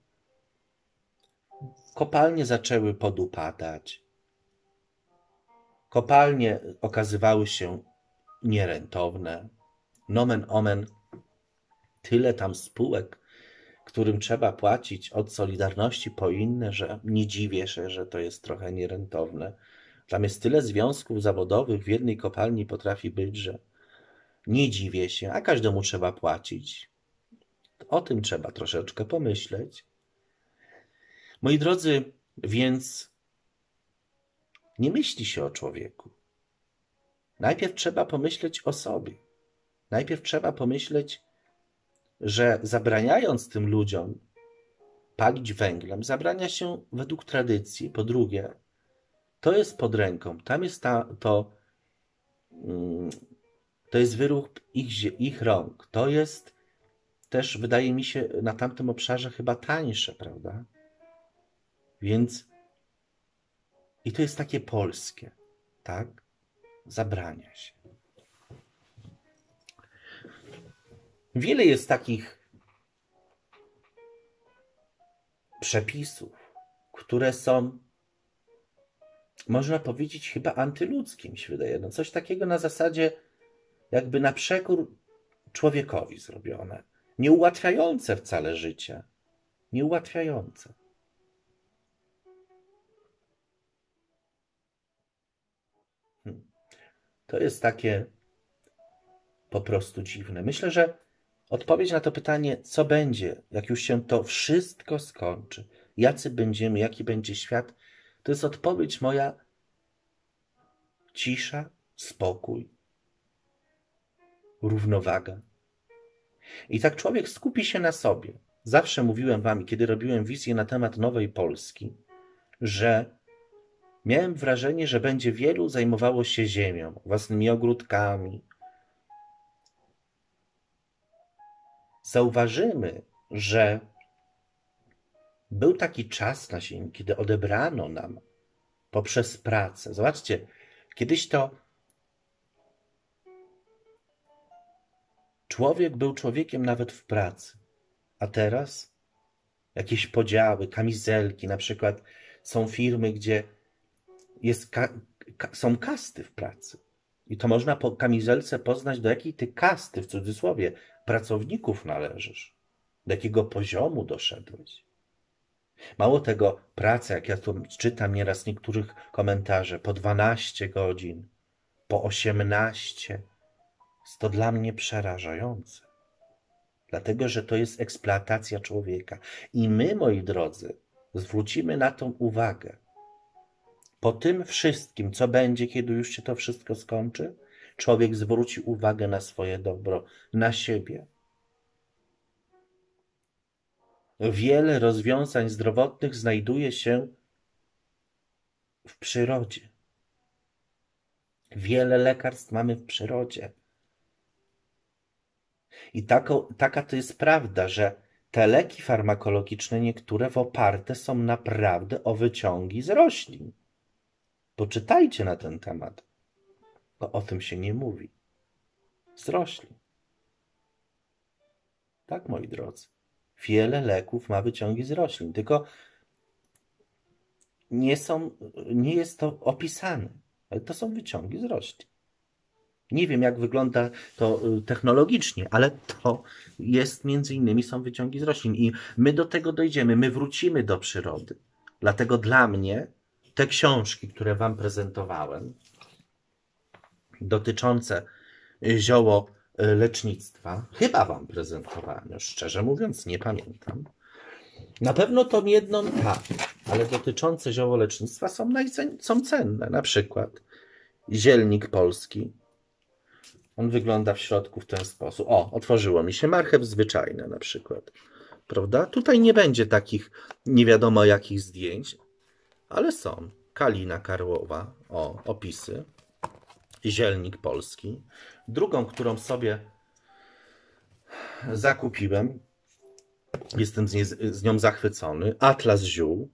Kopalnie zaczęły podupadać. Kopalnie okazywały się nierentowne. Nomen omen, tyle tam spółek, którym trzeba płacić od Solidarności po inne, że nie dziwię się, że to jest trochę nierentowne. Tam jest tyle związków zawodowych w jednej kopalni potrafi być, że nie dziwię się, a każdemu trzeba płacić. O tym trzeba troszeczkę pomyśleć. Moi drodzy, więc nie myśli się o człowieku. Najpierw trzeba pomyśleć o sobie. Najpierw trzeba pomyśleć, że zabraniając tym ludziom palić węglem, zabrania się według tradycji. Po drugie, to jest pod ręką. Tam jest ta, to, to jest wyruch ich, ich rąk. To jest też, wydaje mi się, na tamtym obszarze chyba tańsze, prawda? Więc i to jest takie polskie, tak? Zabrania się. Wiele jest takich przepisów, które są, można powiedzieć, chyba antyludzkie, mi się wydaje. No coś takiego na zasadzie jakby na przekór człowiekowi zrobione. Nie ułatwiające wcale życia. Nie ułatwiające. Hmm. To jest takie po prostu dziwne. Myślę, że odpowiedź na to pytanie, co będzie, jak już się to wszystko skończy, jacy będziemy, jaki będzie świat, to jest odpowiedź moja cisza, spokój, równowaga. I tak człowiek skupi się na sobie. Zawsze mówiłem wam, kiedy robiłem wizję na temat Nowej Polski, że miałem wrażenie, że będzie wielu zajmowało się ziemią, własnymi ogródkami. Zauważymy, że był taki czas na ziemi, kiedy odebrano nam poprzez pracę. Zobaczcie, kiedyś to człowiek był człowiekiem nawet w pracy, a teraz jakieś podziały, kamizelki, na przykład są firmy, gdzie jest ka ka są kasty w pracy. I to można po kamizelce poznać, do jakiej ty kasty, w cudzysłowie, pracowników należysz, do jakiego poziomu doszedłeś. Mało tego, praca, jak ja tu czytam nieraz niektórych komentarzy, po dwanaście godzin, po osiemnaście, jest to dla mnie przerażające. Dlatego, że to jest eksploatacja człowieka. I my, moi drodzy, zwrócimy na tą uwagę. Po tym wszystkim, co będzie, kiedy już się to wszystko skończy, człowiek zwróci uwagę na swoje dobro, na siebie. Wiele rozwiązań zdrowotnych znajduje się w przyrodzie. Wiele lekarstw mamy w przyrodzie. I tako, taka to jest prawda, że te leki farmakologiczne niektóre oparte są naprawdę o wyciągi z roślin. Poczytajcie na ten temat, bo o tym się nie mówi. Z roślin. Tak, moi drodzy. Wiele leków ma wyciągi z roślin, tylko nie są, nie jest to opisane, ale to są wyciągi z roślin. Nie wiem, jak wygląda to technologicznie, ale to jest między innymi są wyciągi z roślin i my do tego dojdziemy, my wrócimy do przyrody. Dlatego dla mnie te książki, które wam prezentowałem, dotyczące ziołolecznictwa, chyba wam prezentowałem, już szczerze mówiąc nie pamiętam. Na pewno tą jedną tak, ale dotyczące ziołolecznictwa są, najcen- są cenne. Na przykład zielnik polski. On wygląda w środku w ten sposób. O, otworzyło mi się marchew zwyczajna na przykład. Prawda? Tutaj nie będzie takich nie wiadomo jakich zdjęć, ale są. Kalina karłowa. O, opisy. Zielnik polski. Drugą, którą sobie zakupiłem, jestem z, nie, z nią zachwycony. Atlas ziół.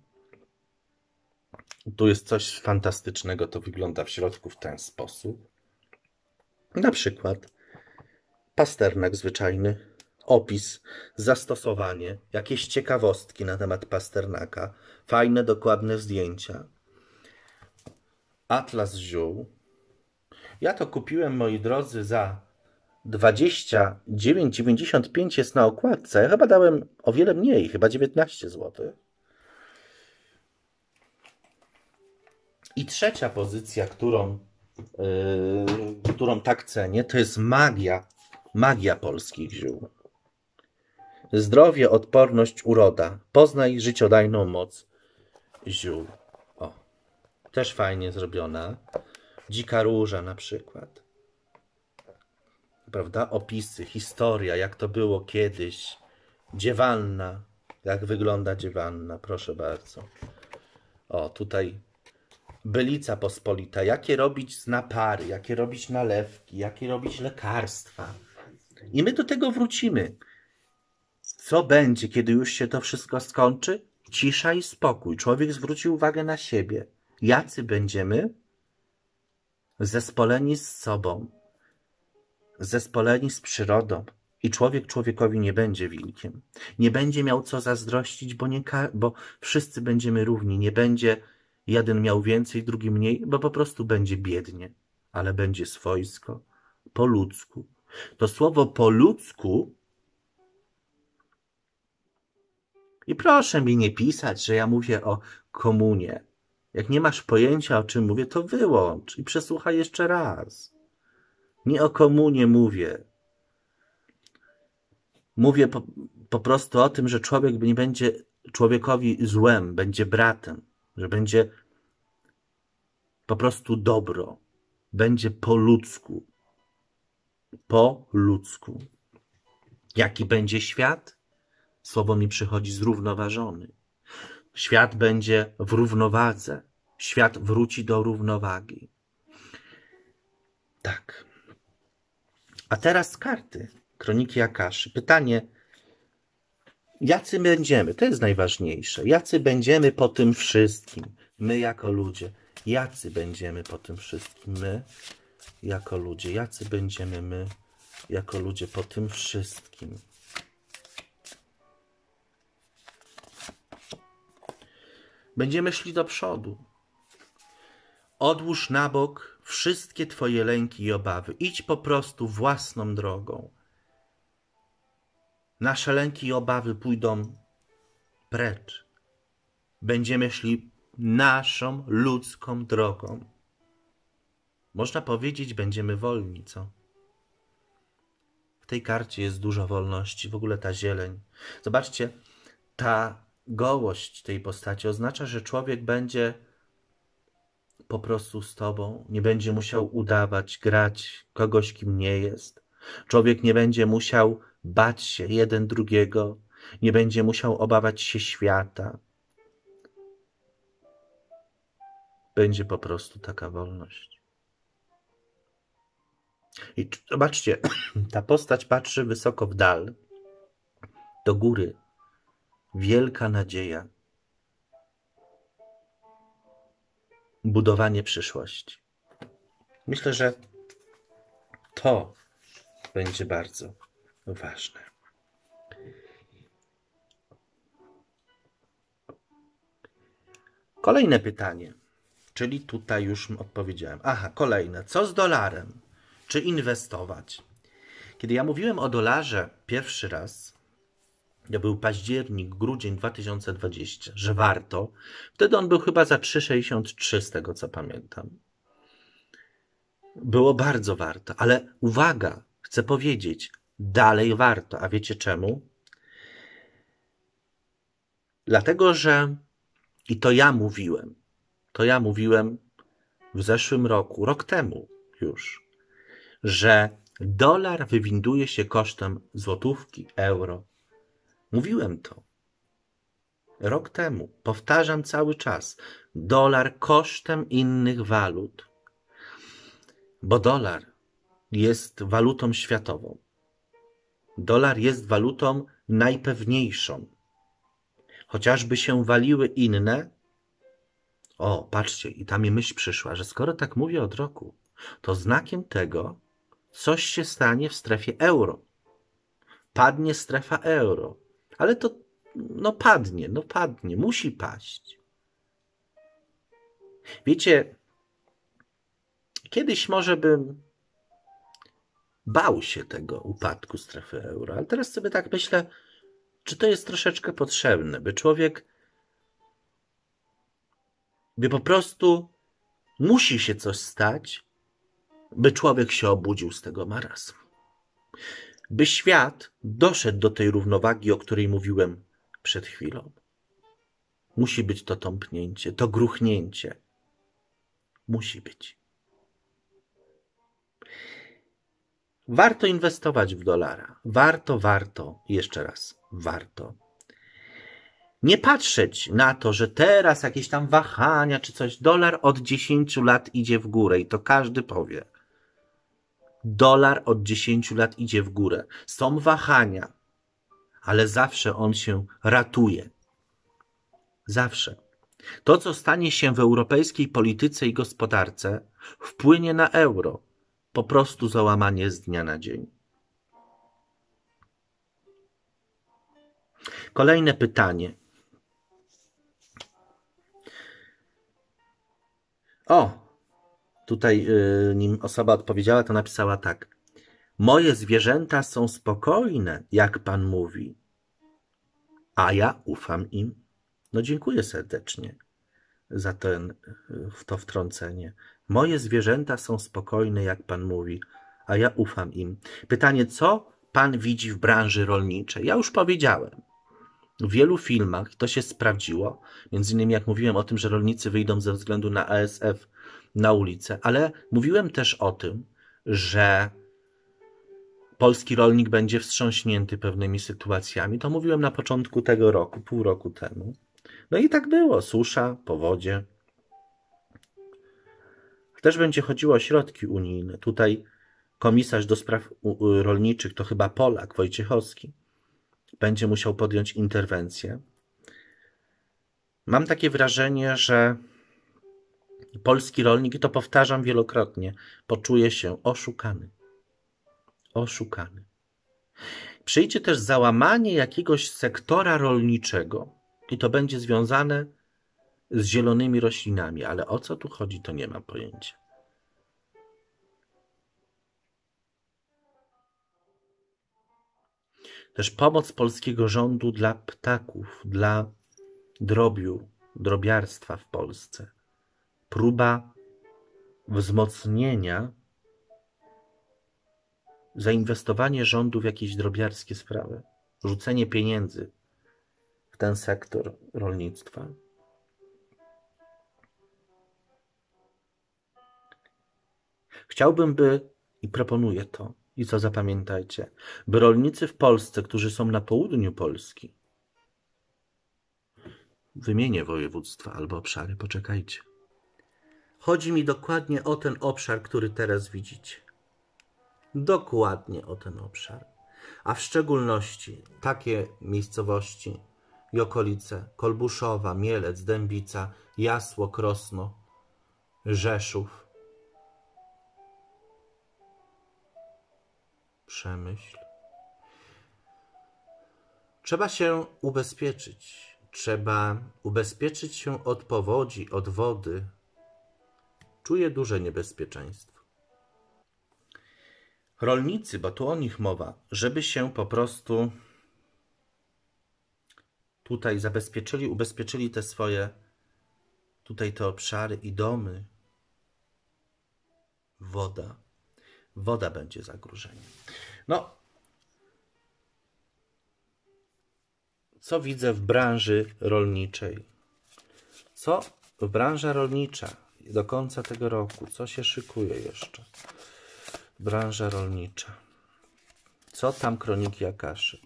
Tu jest coś fantastycznego, to wygląda w środku w ten sposób. Na przykład pasternak zwyczajny, opis, zastosowanie, jakieś ciekawostki na temat pasternaka, fajne, dokładne zdjęcia. Atlas ziół. Ja to kupiłem, moi drodzy, za dwadzieścia dziewięć dziewięćdziesiąt pięć jest na okładce. Ja chyba dałem o wiele mniej, chyba dziewiętnaście złotych. I trzecia pozycja, którą, yy, którą tak cenię, to jest magia, magia polskich ziół. Zdrowie, odporność, uroda. Poznaj życiodajną moc ziół. O, też fajnie zrobiona. Dzika róża na przykład. Prawda? Opisy, historia, jak to było kiedyś. Dziewanna. Jak wygląda dziewanna, proszę bardzo. O, tutaj bylica pospolita. Jakie robić znapary, jakie robić nalewki, jakie robić lekarstwa. I my do tego wrócimy. Co będzie, kiedy już się to wszystko skończy? Cisza i spokój. Człowiek zwróci uwagę na siebie. Jacy będziemy? Zespoleni z sobą. Zespoleni z przyrodą. I człowiek człowiekowi nie będzie wilkiem. Nie będzie miał co zazdrościć, bo, nie bo wszyscy będziemy równi. Nie będzie jeden miał więcej, drugi mniej, bo po prostu będzie biednie. Ale będzie swojsko, po ludzku. To słowo po ludzku. I proszę mi nie pisać, że ja mówię o komunie. Jak nie masz pojęcia, o czym mówię, to wyłącz i przesłuchaj jeszcze raz. Nie o komunie mówię. Mówię po, po prostu o tym, że człowiek nie będzie człowiekowi złem, będzie bratem, że będzie po prostu dobro, będzie po ludzku. Po ludzku. Jaki będzie świat? Słowo mi przychodzi zrównoważony. Świat będzie w równowadze. Świat wróci do równowagi. Tak. A teraz karty. Kroniki Akaszy. Pytanie, jacy będziemy? To jest najważniejsze. Jacy będziemy po tym wszystkim? My jako ludzie. Jacy będziemy po tym wszystkim? My jako ludzie. Jacy będziemy my jako ludzie po tym wszystkim? Będziemy szli do przodu. Odłóż na bok wszystkie twoje lęki i obawy. Idź po prostu własną drogą. Nasze lęki i obawy pójdą precz. Będziemy szli naszą ludzką drogą. Można powiedzieć, będziemy wolni, co? W tej karcie jest dużo wolności, w ogóle ta zieleń. Zobaczcie, ta gołość tej postaci oznacza, że człowiek będzie po prostu z tobą, nie będzie musiał udawać, grać kogoś, kim nie jest. Człowiek nie będzie musiał bać się jeden drugiego, nie będzie musiał obawiać się świata. Będzie po prostu taka wolność. I zobaczcie, ta postać patrzy wysoko w dal, do góry. Wielka nadzieja. Budowanie przyszłości. Myślę, że to będzie bardzo ważne. Kolejne pytanie, czyli tutaj już odpowiedziałem. Aha, kolejne. Co z dolarem? czy inwestować. Kiedy ja mówiłem o dolarze pierwszy raz, to był październik, grudzień dwa tysiące dwudziesty, że warto. Wtedy on był chyba za trzy sześćdziesiąt trzy, z tego co pamiętam. Było bardzo warto, ale uwaga, chcę powiedzieć, dalej warto. A wiecie czemu? Dlatego, że i to ja mówiłem, to ja mówiłem w zeszłym roku, rok temu już, że dolar wywinduje się kosztem złotówki, euro. Mówiłem to rok temu. Powtarzam cały czas. Dolar kosztem innych walut. Bo dolar jest walutą światową. Dolar jest walutą najpewniejszą. Chociażby się waliły inne. O, patrzcie, i ta mi myśl przyszła, że skoro tak mówię od roku, to znakiem tego coś się stanie w strefie euro. Padnie strefa euro. Ale to, no padnie, no padnie, musi paść. Wiecie, kiedyś może bym bał się tego upadku strefy euro, ale teraz sobie tak myślę, czy to jest troszeczkę potrzebne, by człowiek, by po prostu musi się coś stać, by człowiek się obudził z tego marazmu. By świat doszedł do tej równowagi, o której mówiłem przed chwilą. Musi być to tąpnięcie, to gruchnięcie. Musi być. Warto inwestować w dolara. Warto, warto, jeszcze raz, warto. Nie patrzeć na to, że teraz jakieś tam wahania czy coś. Dolar od dziesięciu lat idzie w górę i to każdy powie. Dolar od dziesięciu lat idzie w górę. Są wahania, ale zawsze on się ratuje. Zawsze. To, co stanie się w europejskiej polityce i gospodarce, wpłynie na euro. Po prostu załamanie z dnia na dzień. Kolejne pytanie. O, tutaj yy, nim osoba odpowiedziała, to napisała tak. Moje zwierzęta są spokojne, jak pan mówi, a ja ufam im. No dziękuję serdecznie za ten, to wtrącenie. Moje zwierzęta są spokojne, jak pan mówi, a ja ufam im. Pytanie, co pan widzi w branży rolniczej? Ja już powiedziałem. W wielu filmach to się sprawdziło. Między innymi jak mówiłem o tym, że rolnicy wyjdą ze względu na A S F na ulicę, ale mówiłem też o tym, że polski rolnik będzie wstrząśnięty pewnymi sytuacjami. To mówiłem na początku tego roku, pół roku temu. No i tak było. Susza, powodzie. Też będzie chodziło o środki unijne. Tutaj komisarz do spraw rolniczych, to chyba Polak, Wojciechowski, będzie musiał podjąć interwencję. Mam takie wrażenie, że polski rolnik, i to powtarzam wielokrotnie, poczuje się oszukany. Oszukany. Przyjdzie też załamanie jakiegoś sektora rolniczego i to będzie związane z zielonymi roślinami, ale o co tu chodzi, to nie mam pojęcia. Też pomoc polskiego rządu dla ptaków, dla drobiu, drobiarstwa w Polsce. Próba wzmocnienia, zainwestowanie rządu w jakieś drobiarskie sprawy, rzucenie pieniędzy w ten sektor rolnictwa. Chciałbym, by, i proponuję to, i co zapamiętajcie, by rolnicy w Polsce, którzy są na południu Polski, wymienię województwa albo obszary, poczekajcie. Chodzi mi dokładnie o ten obszar, który teraz widzicie. Dokładnie o ten obszar. A w szczególności takie miejscowości i okolice Kolbuszowa, Mielec, Dębica, Jasło, Krosno, Rzeszów, Przemyśl. Trzeba się ubezpieczyć. Trzeba ubezpieczyć się od powodzi, od wody. Czuję duże niebezpieczeństwo. rolnicy, bo tu o nich mowa, żeby się po prostu tutaj zabezpieczyli, ubezpieczyli te swoje, tutaj te obszary i domy. Woda. Woda będzie zagrożeniem. No, co widzę w branży rolniczej? Co w branża rolnicza do końca tego roku? Co się szykuje jeszcze? Branża rolnicza. Co tam kroniki Akaszy?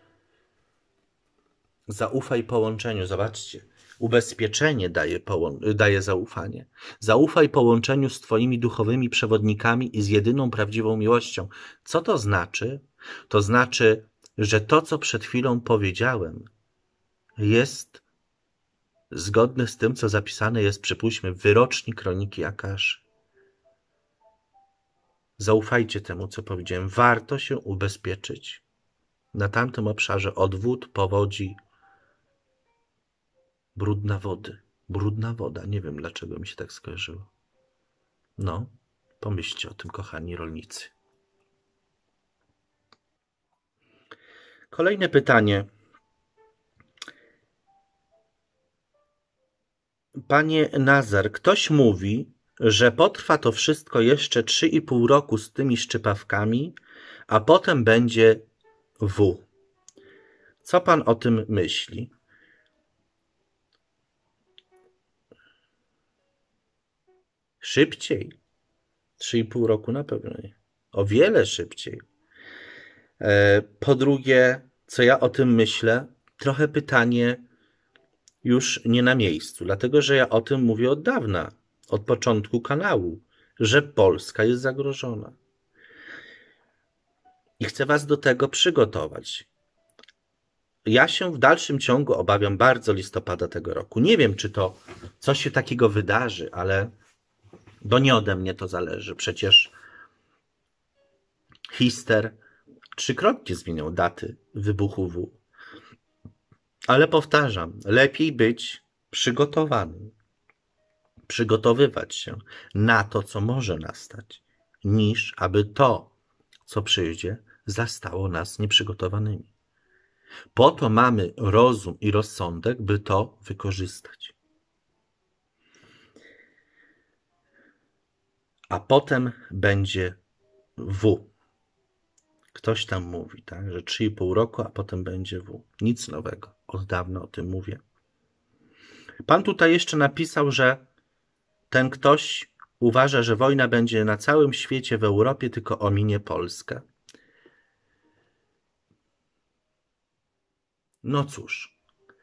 Zaufaj połączeniu. Zobaczcie. Ubezpieczenie daje, daje zaufanie. Zaufaj połączeniu z twoimi duchowymi przewodnikami i z jedyną prawdziwą miłością. Co to znaczy? To znaczy, że to, co przed chwilą powiedziałem, jest zgodne z tym, co zapisane jest, przypuśćmy, w wyroczni kroniki Akaszy. Zaufajcie temu, co powiedziałem. Warto się ubezpieczyć na tamtym obszarze od wód, powodzi, brudna wody. Brudna woda. Nie wiem, dlaczego mi się tak skojarzyło. No, pomyślcie o tym, kochani rolnicy. Kolejne pytanie. Panie Nazar, ktoś mówi, że potrwa to wszystko jeszcze trzy i pół roku z tymi szczypawkami, a potem będzie W. Co pan o tym myśli? Szybciej. Trzy i pół roku na pewno nie. O wiele szybciej. Po drugie, co ja o tym myślę? Trochę pytanie już nie na miejscu, dlatego że ja o tym mówię od dawna, od początku kanału, że Polska jest zagrożona. I chcę was do tego przygotować. Ja się w dalszym ciągu obawiam bardzo listopada tego roku. Nie wiem, czy to coś się takiego wydarzy, ale bo nie ode mnie to zależy. Przecież Hister trzykrotnie zmieniał daty wybuchu W. Ale powtarzam, lepiej być przygotowanym, przygotowywać się na to, co może nastać, niż aby to, co przyjdzie, zastało nas nieprzygotowanymi. Po to mamy rozum i rozsądek, by to wykorzystać. A potem będzie W. Ktoś tam mówi, tak, że trzy i pół roku, a potem będzie W. Nic nowego. Od dawna o tym mówię. Pan tutaj jeszcze napisał, że ten ktoś uważa, że wojna będzie na całym świecie, w Europie, tylko ominie Polskę. No cóż,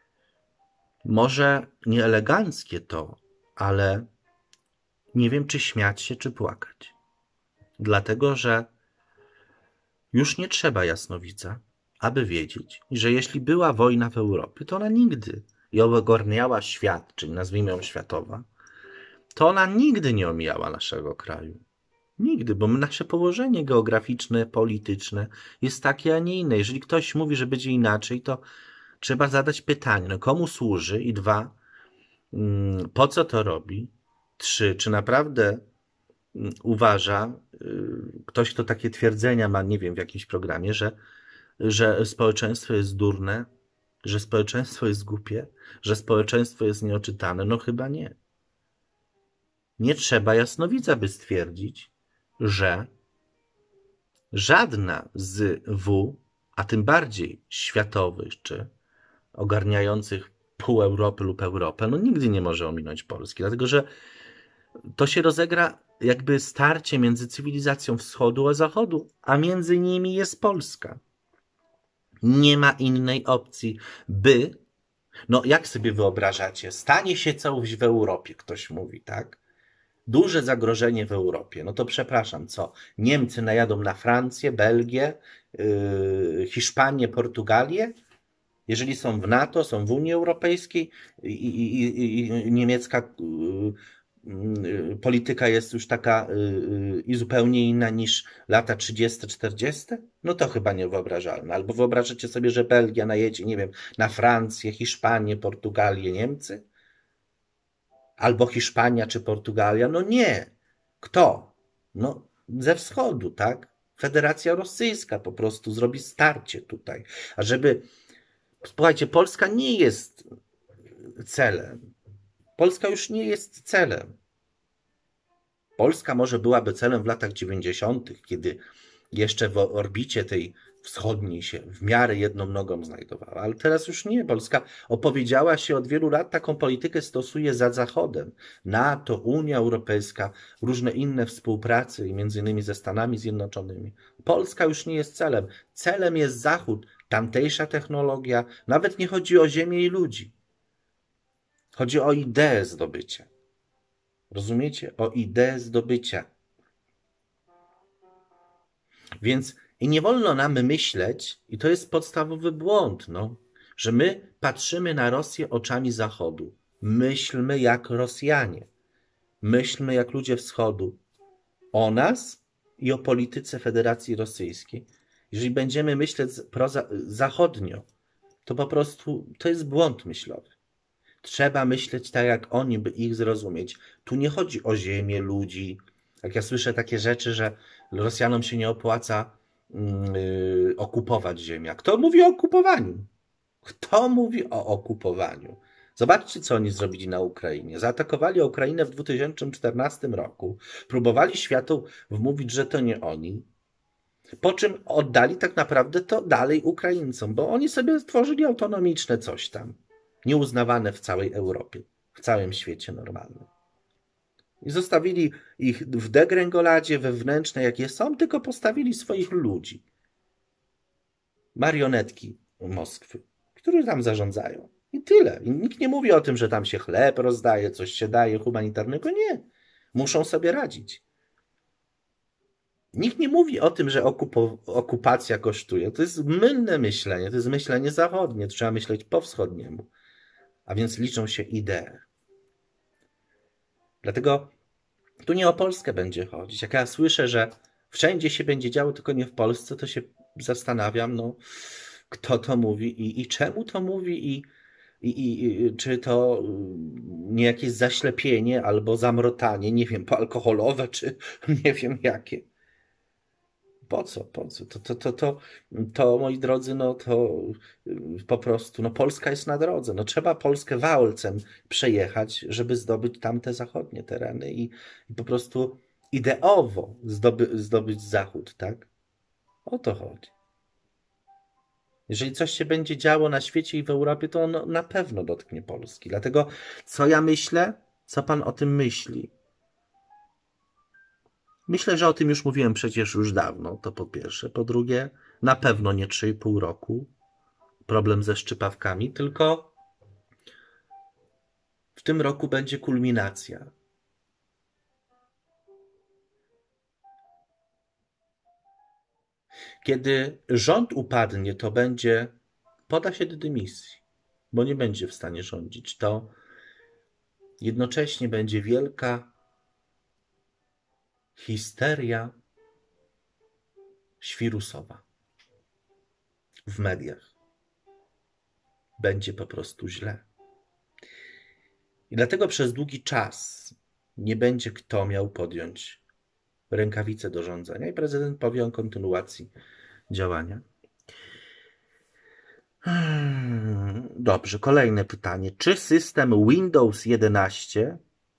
może nieeleganckie to, ale nie wiem, czy śmiać się, czy płakać. Dlatego, że już nie trzeba jasnowidza, aby wiedzieć, że jeśli była wojna w Europie, to ona nigdy i ogarniała świat, czyli nazwijmy ją światowa, to ona nigdy nie omijała naszego kraju. Nigdy, bo nasze położenie geograficzne, polityczne jest takie, a nie inne. Jeżeli ktoś mówi, że będzie inaczej, to trzeba zadać pytanie, no komu służy? I dwa, po co to robi? Trzy, czy naprawdę uważa ktoś, kto takie twierdzenia ma, nie wiem, w jakimś programie, że, że społeczeństwo jest durne, że społeczeństwo jest głupie, że społeczeństwo jest nieoczytane? No chyba nie. Nie trzeba jasnowidza, by stwierdzić, że żadna z W, a tym bardziej światowych, czy ogarniających pół Europy lub Europę, no nigdy nie może ominąć Polski, dlatego że to się rozegra jakby starcie między cywilizacją wschodu a zachodu, a między nimi jest Polska. Nie ma innej opcji, by, no jak sobie wyobrażacie, stanie się coś w Europie, ktoś mówi, tak? Duże zagrożenie w Europie. No to przepraszam, co? Niemcy najadą na Francję, Belgię, yy, Hiszpanię, Portugalię? Jeżeli są w NATO, są w Unii Europejskiej i, i, i, i niemiecka yy, yy, polityka jest już taka yy, i zupełnie inna niż lata trzydzieste czterdzieste? No to chyba niewyobrażalne. Albo wyobrażacie sobie, że Belgia najedzie, nie wiem, na Francję, Hiszpanię, Portugalię, Niemcy? Albo Hiszpania czy Portugalia? No nie. Kto? No ze wschodu, tak? Federacja Rosyjska po prostu zrobi starcie tutaj. A żeby, słuchajcie, Polska nie jest celem. Polska już nie jest celem. Polska może byłaby celem w latach dziewięćdziesiątych, kiedy jeszcze w orbicie tej wschodniej się w miarę jedną nogą znajdowała, ale teraz już nie. Polska opowiedziała się od wielu lat, taką politykę stosuje za Zachodem. NATO, Unia Europejska, różne inne współpracy, między innymi ze Stanami Zjednoczonymi. Polska już nie jest celem. Celem jest Zachód, tamtejsza technologia. Nawet nie chodzi o ziemię i ludzi. Chodzi o ideę zdobycia. Rozumiecie? O ideę zdobycia. Więc i nie wolno nam myśleć, i to jest podstawowy błąd, no, że my patrzymy na Rosję oczami Zachodu. Myślmy jak Rosjanie. Myślmy jak ludzie Wschodu. O nas i o polityce Federacji Rosyjskiej. Jeżeli będziemy myśleć prozachodnio, to po prostu to jest błąd myślowy. Trzeba myśleć tak, jak oni, by ich zrozumieć. Tu nie chodzi o ziemię, ludzi. Jak ja słyszę takie rzeczy, że Rosjanom się nie opłaca yy, okupować ziemię. Kto mówi o okupowaniu? Kto mówi o okupowaniu? Zobaczcie, co oni zrobili na Ukrainie. Zaatakowali Ukrainę w dwa tysiące czternastym roku. Próbowali światu wmówić, że to nie oni. Po czym oddali tak naprawdę to dalej Ukraińcom, bo oni sobie stworzyli autonomiczne coś tam. Nieuznawane w całej Europie, w całym świecie normalnym. I zostawili ich w degrengoladzie wewnętrznej, jakie są, tylko postawili swoich ludzi. Marionetki Moskwy, które tam zarządzają. I tyle. I nikt nie mówi o tym, że tam się chleb rozdaje, coś się daje humanitarnego. Nie. Muszą sobie radzić. Nikt nie mówi o tym, że okupo- okupacja kosztuje. To jest mylne myślenie. To jest myślenie zachodnie. Trzeba myśleć po wschodniemu. A więc liczą się idee. Dlatego tu nie o Polskę będzie chodzić. Jak ja słyszę, że wszędzie się będzie działo, tylko nie w Polsce, to się zastanawiam, no, kto to mówi i, i czemu to mówi i, i, i czy to nie jakieś zaślepienie albo zamrotanie, nie wiem, alkoholowe, czy nie wiem jakie. Po co? Po co? To, to, to, to, to, moi drodzy, no to po prostu, no Polska jest na drodze. No trzeba Polskę walcem przejechać, żeby zdobyć tamte zachodnie tereny i, i po prostu ideowo zdoby, zdobyć Zachód, tak? O to chodzi. Jeżeli coś się będzie działo na świecie i w Europie, to ono na pewno dotknie Polski. Dlatego, co ja myślę? Co pan o tym myśli? Myślę, że o tym już mówiłem przecież już dawno, to po pierwsze. Po drugie, na pewno nie trzy i pół roku. Problem ze szczypawkami, tylko w tym roku będzie kulminacja. Kiedy rząd upadnie, to będzie, poda się do dymisji, bo nie będzie w stanie rządzić. To jednocześnie będzie wielka histeria świrusowa w mediach. Będzie po prostu źle. I dlatego przez długi czas nie będzie kto miał podjąć rękawice do rządzenia i prezydent powie o kontynuacji działania. Hmm, dobrze, kolejne pytanie. Czy system Windows jedenaście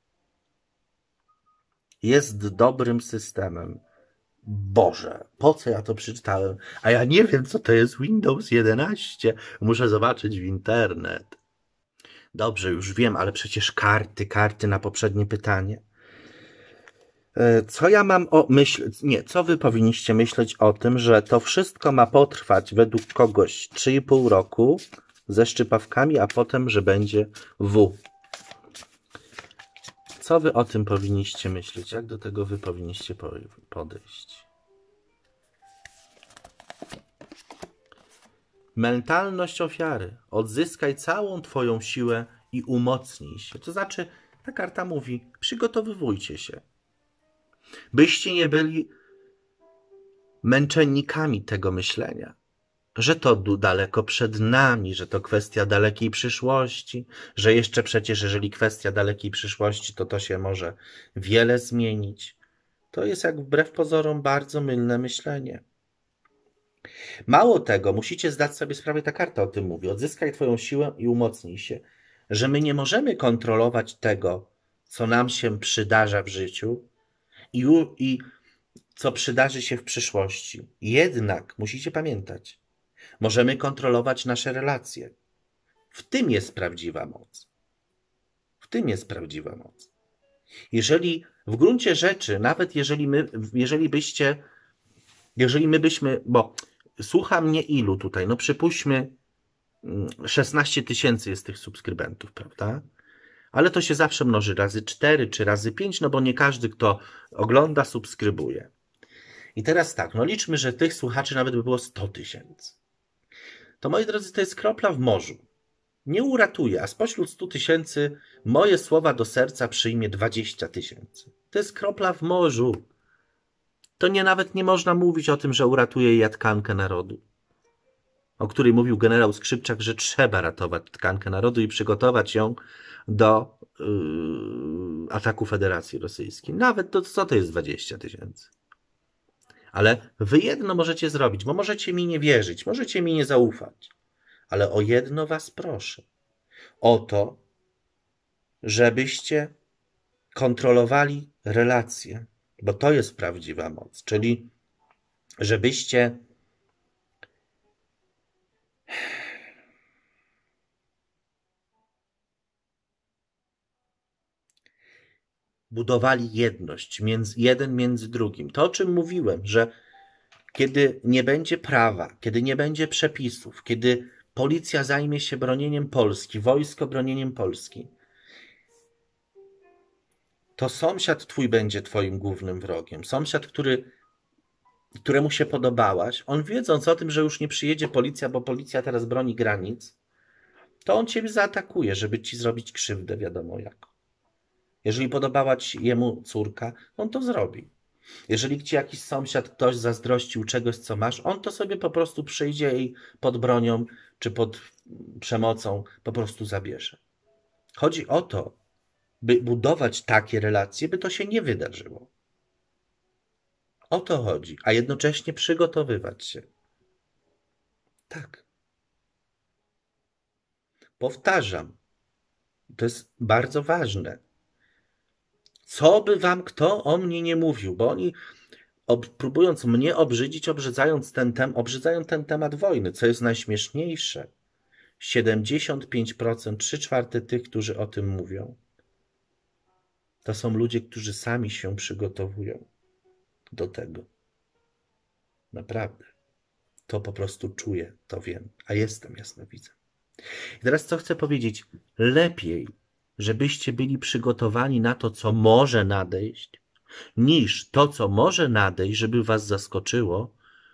jest dobrym systemem? Boże, po co ja to przeczytałem? A ja nie wiem, co to jest Windows jedenaście. Muszę zobaczyć w internet. Dobrze, już wiem, ale przecież karty, karty na poprzednie pytanie. Co ja mam o myśleć? Nie, co wy powinniście myśleć o tym, że to wszystko ma potrwać według kogoś trzy i pół roku ze szczypawkami, a potem, że będzie W. Co wy o tym powinniście myśleć? Jak do tego wy powinniście podejść? Mentalność ofiary. Odzyskaj całą twoją siłę i umocnij się. To znaczy, ta karta mówi, przygotowywujcie się. Byście nie byli męczennikami tego myślenia, że to daleko przed nami, że to kwestia dalekiej przyszłości, że jeszcze przecież, jeżeli kwestia dalekiej przyszłości, to to się może wiele zmienić. To jest jak wbrew pozorom bardzo mylne myślenie. Mało tego, musicie zdać sobie sprawę, ta karta o tym mówi, odzyskaj twoją siłę i umocnij się, że my nie możemy kontrolować tego, co nam się przydarza w życiu i, i co przydarzy się w przyszłości. Jednak musicie pamiętać, możemy kontrolować nasze relacje. W tym jest prawdziwa moc. W tym jest prawdziwa moc. Jeżeli w gruncie rzeczy, nawet jeżeli my, jeżeli byście, jeżeli my byśmy, bo słucha mnie ilu tutaj, no przypuśćmy szesnaście tysięcy jest tych subskrybentów, prawda? Ale to się zawsze mnoży razy cztery czy razy pięć, no bo nie każdy, kto ogląda, subskrybuje. I teraz tak, no liczmy, że tych słuchaczy nawet by było sto tysięcy. To, moi drodzy, to jest kropla w morzu. Nie uratuje, a spośród stu tysięcy moje słowa do serca przyjmie dwadzieścia tysięcy. To jest kropla w morzu. To nie nawet nie można mówić o tym, że uratuje ja tkankę narodu, o której mówił generał Skrzypczak, że trzeba ratować tkankę narodu i przygotować ją do yy, ataku Federacji Rosyjskiej. Nawet to, co to jest dwadzieścia tysięcy. Ale wy jedno możecie zrobić, bo możecie mi nie wierzyć, możecie mi nie zaufać. Ale o jedno was proszę. O to, żebyście kontrolowali relacje, bo to jest prawdziwa moc. Czyli żebyście budowali jedność, między, jeden między drugim. To, o czym mówiłem, że kiedy nie będzie prawa, kiedy nie będzie przepisów, kiedy policja zajmie się bronieniem Polski, wojsko bronieniem Polski, to sąsiad twój będzie twoim głównym wrogiem. Sąsiad, który, któremu się podobałaś, on wiedząc o tym, że już nie przyjedzie policja, bo policja teraz broni granic, to on ciebie zaatakuje, żeby ci zrobić krzywdę, wiadomo jak. Jeżeli podobała ci jemu córka, on to zrobi. Jeżeli ci jakiś sąsiad, ktoś zazdrościł czegoś, co masz, on to sobie po prostu przyjdzie i pod bronią czy pod przemocą po prostu zabierze. Chodzi o to, by budować takie relacje, by to się nie wydarzyło. O to chodzi, a jednocześnie przygotowywać się. Tak. Powtarzam, to jest bardzo ważne. Co by wam kto o mnie nie mówił, bo oni ob, próbując mnie obrzydzić, obrzydzając ten tem, obrzydzają ten temat wojny, co jest najśmieszniejsze. siedemdziesiąt pięć procent, trzy czwarte tych, którzy o tym mówią, to są ludzie, którzy sami się przygotowują do tego. Naprawdę. To po prostu czuję, to wiem, a jestem jasnowidzem. I teraz co chcę powiedzieć? Lepiej, żebyście byli przygotowani na to, co może nadejść, niż to, co może nadejść, żeby was zaskoczyło,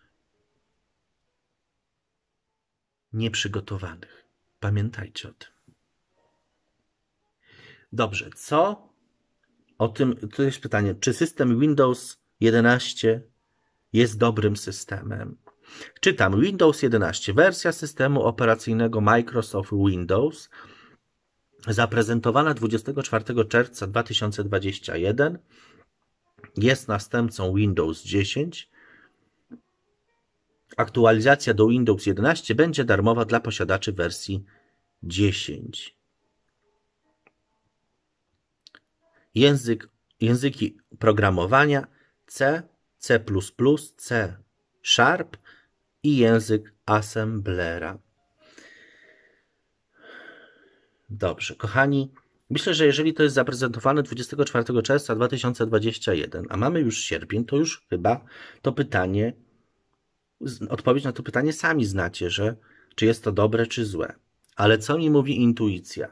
nieprzygotowanych. Pamiętajcie o tym. Dobrze, co o tym, to jest pytanie, czy system Windows jedenaście jest dobrym systemem? Czytam, Windows jedenaście, wersja systemu operacyjnego Microsoft Windows, zaprezentowana dwudziestego czwartego czerwca dwa tysiące dwudziestego pierwszego, jest następcą Windows dziesięć. Aktualizacja do Windows jedenaście będzie darmowa dla posiadaczy wersji dziesięć. Język, języki programowania C, C plus plus, C Sharp i język Assemblera. Dobrze, kochani, myślę, że jeżeli to jest zaprezentowane dwudziestego czwartego czerwca dwa tysiące dwudziestego pierwszego, a mamy już sierpień, to już chyba to pytanie, odpowiedź na to pytanie sami znacie, że czy jest to dobre, czy złe. Ale co mi mówi intuicja?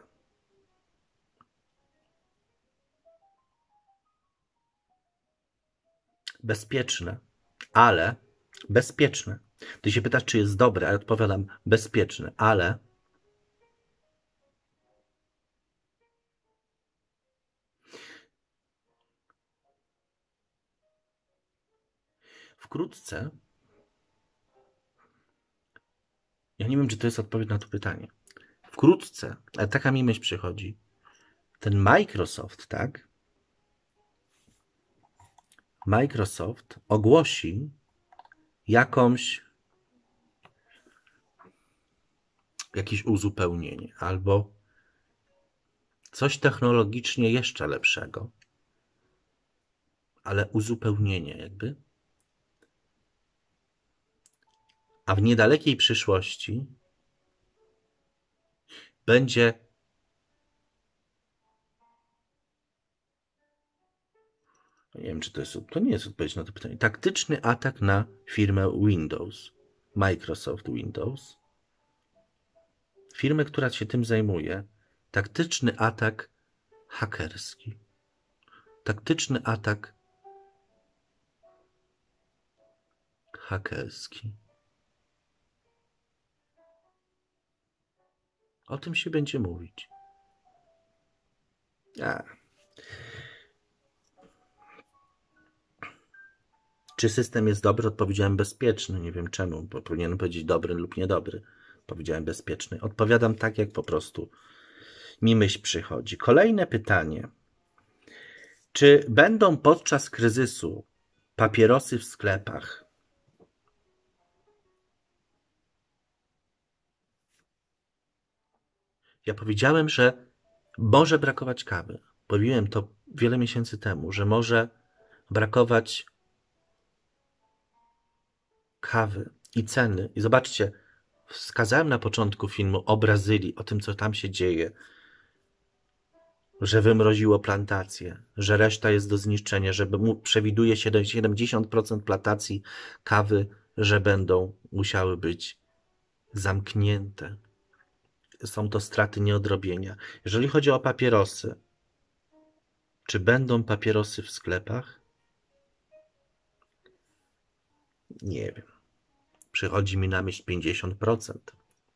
Bezpieczne, ale bezpieczne. Ty się pytasz, czy jest dobre, a ja odpowiadam bezpieczne, ale wkrótce, ja nie wiem, czy to jest odpowiedź na to pytanie, wkrótce, ale taka mi myśl przychodzi, ten Microsoft, tak, Microsoft ogłosi jakąś jakieś uzupełnienie albo coś technologicznie jeszcze lepszego, ale uzupełnienie jakby, a w niedalekiej przyszłości będzie nie wiem, czy to jest, to nie jest odpowiedź na to pytanie. Taktyczny atak na firmę Windows, Microsoft Windows, firmę, która się tym zajmuje. Taktyczny atak hakerski. Taktyczny atak hakerski. O tym się będzie mówić. A. Czy system jest dobry? Odpowiedziałem bezpieczny. Nie wiem czemu, bo powinienem powiedzieć dobry lub niedobry. Powiedziałem bezpieczny. Odpowiadam tak, jak po prostu mi myśl przychodzi. Kolejne pytanie. Czy będą podczas kryzysu papierosy w sklepach? Ja powiedziałem, że może brakować kawy. Powiedziałem to wiele miesięcy temu, że może brakować kawy i ceny. I zobaczcie, wskazałem na początku filmu o Brazylii, o tym, co tam się dzieje, że wymroziło plantacje, że reszta jest do zniszczenia, że przewiduje się siedemdziesiąt procent plantacji kawy, że będą musiały być zamknięte. Są to straty nieodrobienia. Jeżeli chodzi o papierosy, czy będą papierosy w sklepach? Nie wiem. Przychodzi mi na myśl pięćdziesiąt procent.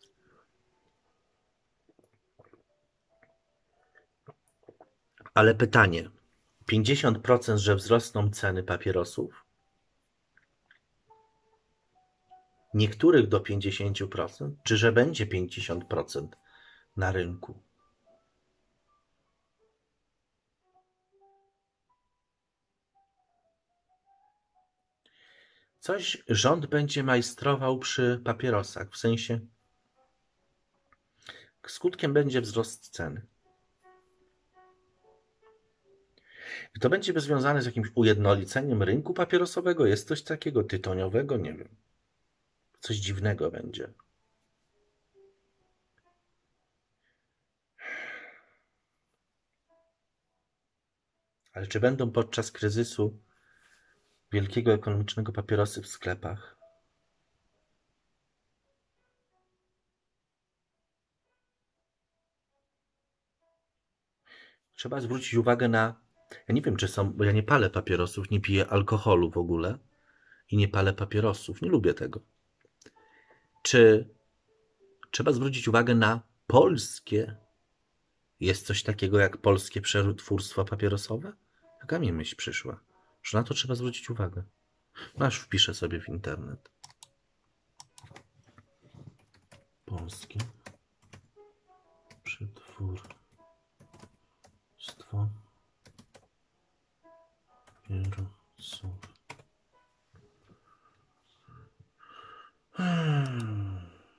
Ale pytanie, pięćdziesiąt procent, że wzrosną ceny papierosów? Niektórych do pięćdziesiąt procent? Czy że będzie pięćdziesiąt procent na rynku? Coś rząd będzie majstrował przy papierosach, w sensie skutkiem będzie wzrost ceny. I to będzie związane z jakimś ujednoliceniem rynku papierosowego? Jest coś takiego tytoniowego? Nie wiem. Coś dziwnego będzie. Ale czy będą podczas kryzysu wielkiego ekonomicznego papierosy w sklepach? Trzeba zwrócić uwagę na... Ja nie wiem, czy są... Bo ja nie palę papierosów, nie piję alkoholu w ogóle i nie palę papierosów. Nie lubię tego. Czy trzeba zwrócić uwagę na polskie... Jest coś takiego jak polskie przetwórstwo papierosowe? Jaka mi myśl przyszła? Że na to trzeba zwrócić uwagę. No aż wpiszę sobie w internet. Polskie przetwórstwo papierosowe. Hmm.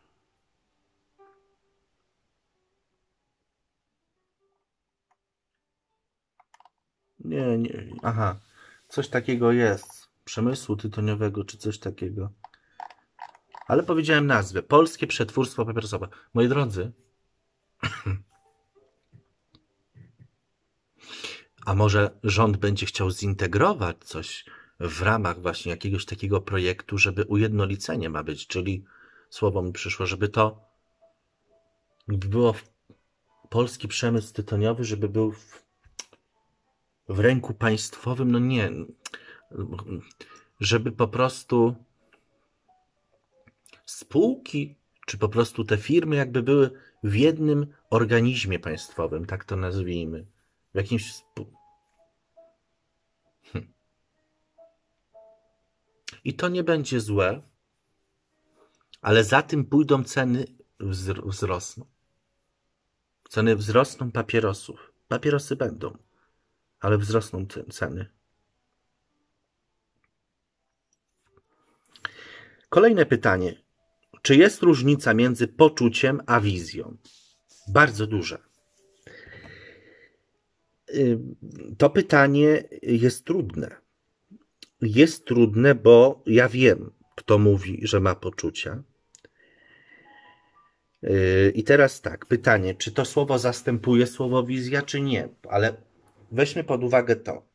Nie, nie. Aha. Coś takiego jest. Przemysłu tytoniowego, czy coś takiego. Ale powiedziałem nazwę. Polskie przetwórstwo papierosowe. Moi drodzy, a może rząd będzie chciał zintegrować coś w ramach właśnie jakiegoś takiego projektu, żeby ujednolicenie ma być, czyli słowo mi przyszło, żeby to było w polski przemysł tytoniowy, żeby był w, w ręku państwowym, no nie, żeby po prostu spółki, czy po prostu te firmy jakby były w jednym organizmie państwowym, tak to nazwijmy. W jakimś... Hm. I to nie będzie złe, ale za tym pójdą ceny wzr wzrosną. Ceny wzrosną papierosów. Papierosy będą, ale wzrosną ceny. Kolejne pytanie. Czy jest różnica między poczuciem a wizją? Bardzo duża. To pytanie jest trudne. Jest trudne, bo ja wiem, kto mówi, że ma poczucia. I teraz tak, pytanie, czy to słowo zastępuje słowo wizja, czy nie? Ale weźmy pod uwagę to.